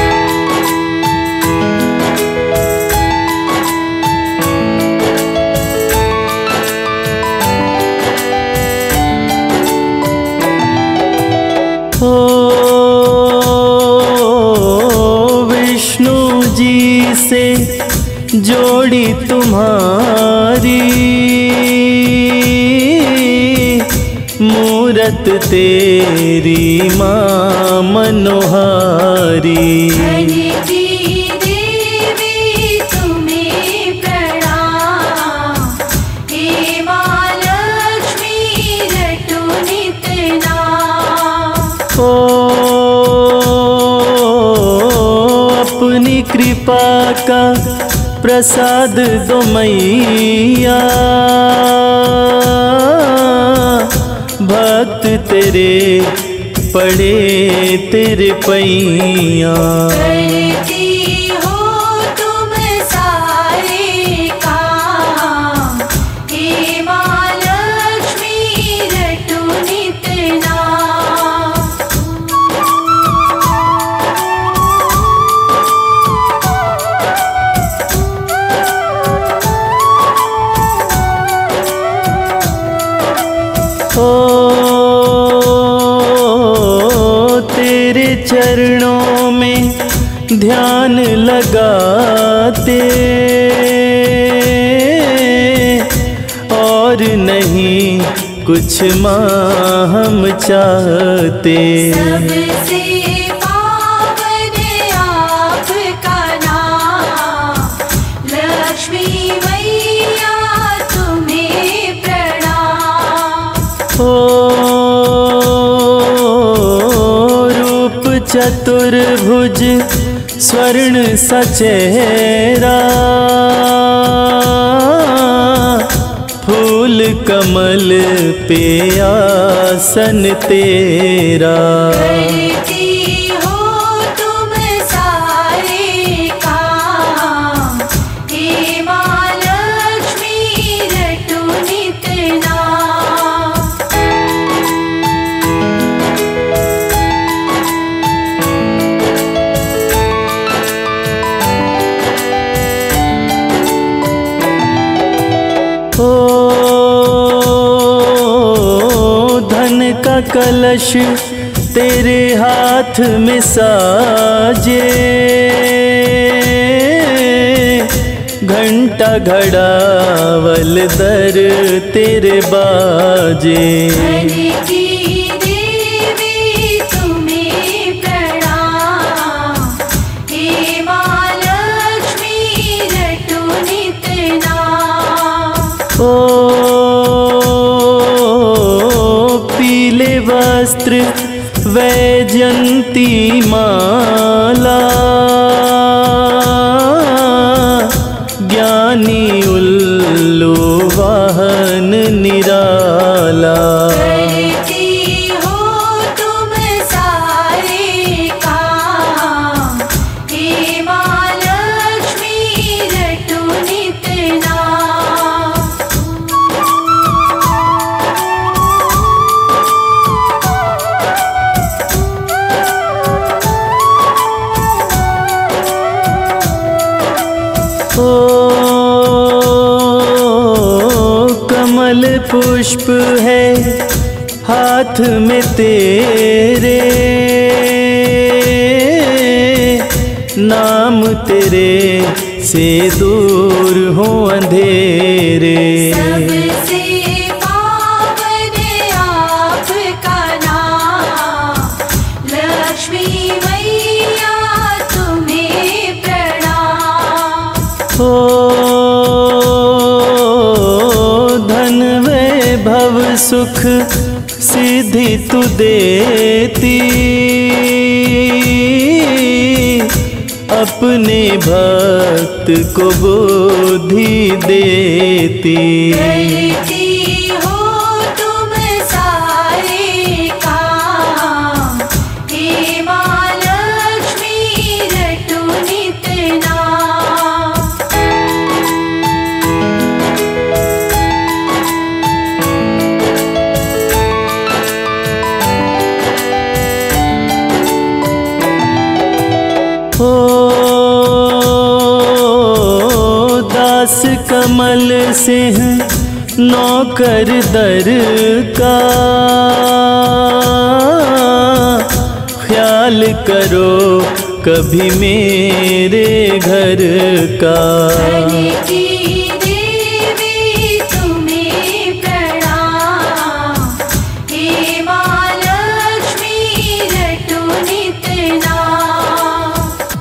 से जोड़ी तुम्हारी, मूरत तेरी माँ मनोहारी। धनती देवी तुम्हें प्रणाम, हे माँ लक्ष्मी रटो नित नाम। ओ अपनी कृपा का प्रसाद दो मैया, भक्त तेरे पड़े तेरे पैया। करती हो तुम सारे काम, हे माँ लक्ष्मी रटो नित नाम। ओ तेरे चरणों में ध्यान लगाते, और नहीं कुछ माँ हम चाहते। सबसे पावन आपका नाम, लक्ष्मी मैया तुम्हें प्रणाम। ओ रूप चतुर्भुज स्वर्ण सचेहरा, फूल कमल पे आसन तेरा। करती हो तुम सारे काम, हे माँ लक्ष्मी रटो नित नाम। का कलश तेरे हाथ में साजे, घंटा घड़ावल दर तेरे बाजे। धनती देवी तुम्हें प्रणाम, हे माँ लक्ष्मी रटो नित नाम। ओ पीले वस्त्र वैजयंती माला, ज्ञानी उल्लू वाहन निराला। करती हो तुम सारे काम, हे माँ लक्ष्मी रटो नित नाम। कमल पुष्प है हाथ में तेरे, नाम तेरे से दूर हो अंधेरे। सबसे पावन आपका नाम, लक्ष्मी मैया तुम्हें प्रणाम। ओ धन वैभव सुख सिद्धि तु देती, अपने भक्त को बुद्धि देती। करती हो तुम सारे काम, हे माँ लक्ष्मी रटो नित नाम। दास कमल सिंह नौकर दर का, ख्याल करो कभी मेरे घर का। धन की देवी तुम्हें प्रणाम, हे माँ लक्ष्मी रटो नित नाम।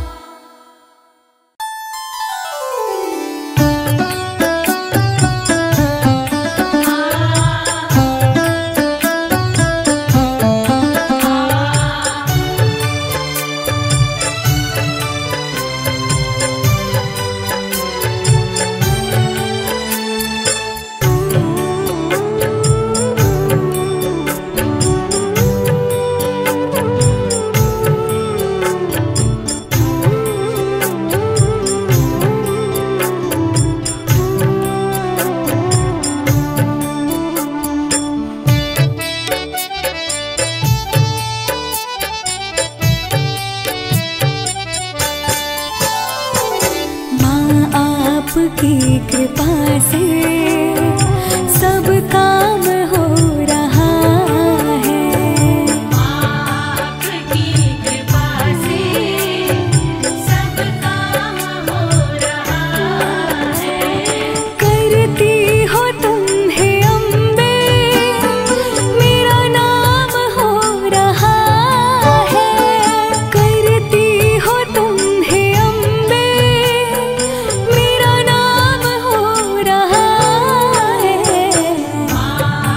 आपकी कृपा से सब काम हो रहा है। आपकी कृपा से सब काम हो रहा है। करती हो तुम हे अम्बे, मेरा नाम हो रहा है। करती हो तुम हे अम्बे, मेरा नाम हो रहा है।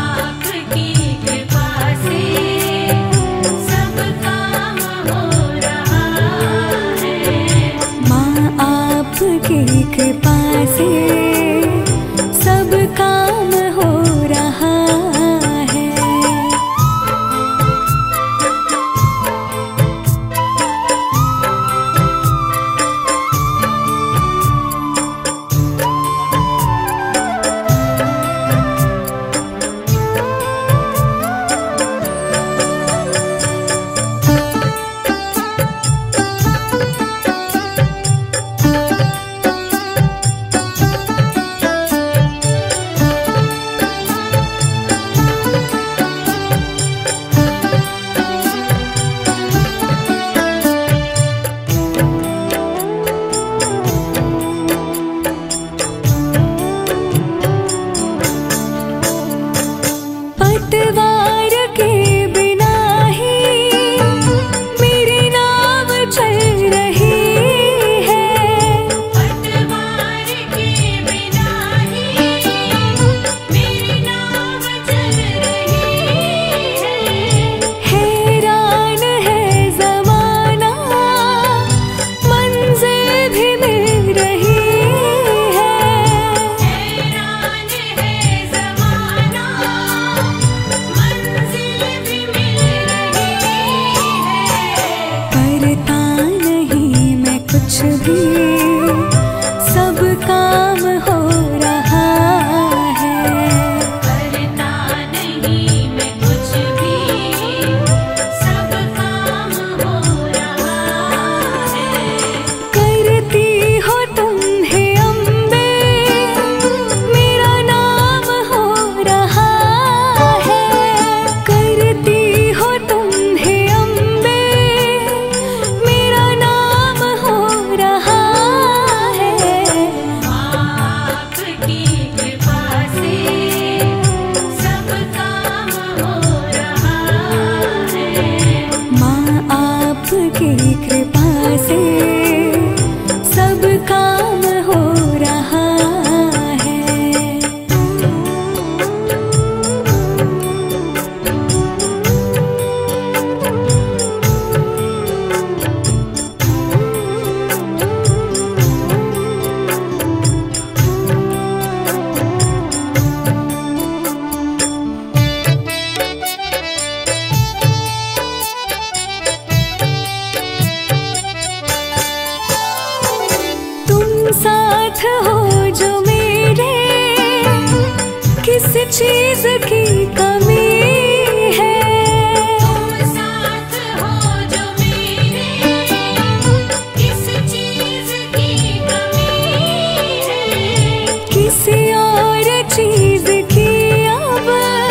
चीज की कमी है। तुम साथ हो जो मेरे, किस चीज की कमी है। किसी और चीज की अब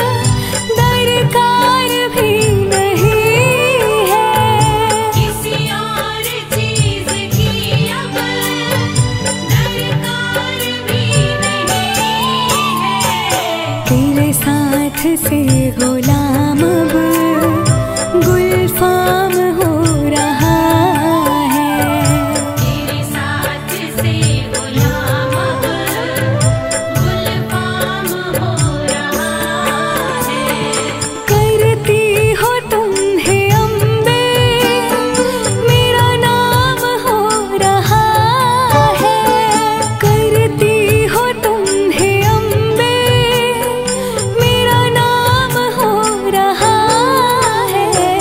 दरकार भी नहीं है। किसी और चीज की अब दरकार भी नहीं है। तेरे साथ से गुलाम अब गुलफाम हो रहा है। तेरे साथ से गुलाम अब गुलफाम हो रहा है। करती हो तुम है अम्बे, मेरा नाम हो रहा है। करती हो तुम है अम्बे, मेरा नाम हो रहा है।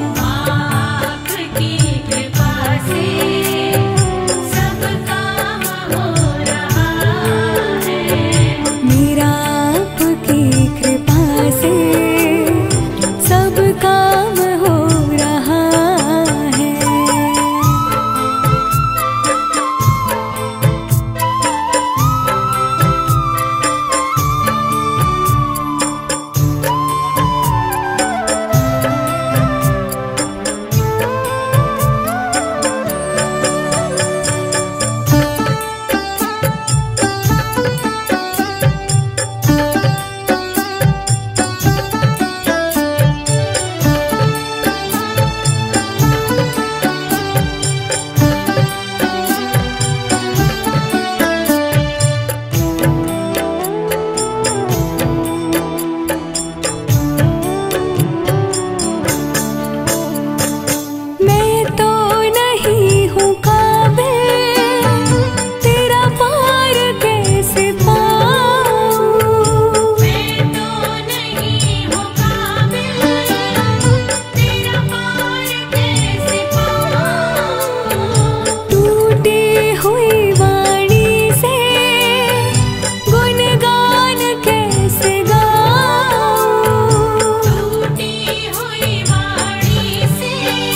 आपकी कृपा से सब काम हो रहा है। मेरा आपकी कृपा से सब काम हो रहा है। मैं तो नहीं हूँ काबिल, तेरा पार कैसे पाऊँ। मैं तो नहीं हूँ काबिल, तेरा पार कैसे पाऊँ। टूटी हुई वाणी से गुनगान कैसे गाऊँ। टूटी हुई वाणी से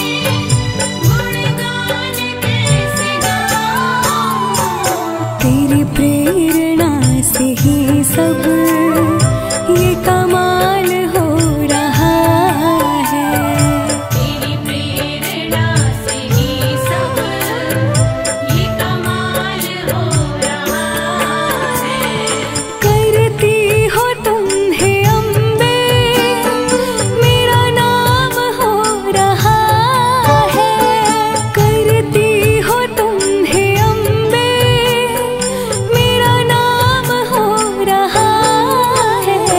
गुणगान कैसे गाऊँ। तेरी प्रेरणा से ही सब ये कमाल हो रहा है। तेरी प्रेरणा से ही सब ये कमाल हो रहा है। करती हो तुम है अम्बे, मेरा नाम हो रहा है। करती हो तुम है अम्बे, मेरा नाम हो रहा है।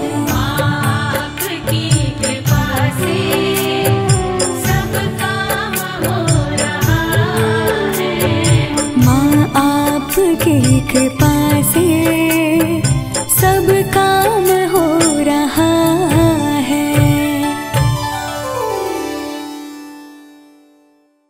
आपकी कृपा से सब काम हो रहा है। माँ आपकी कृपा से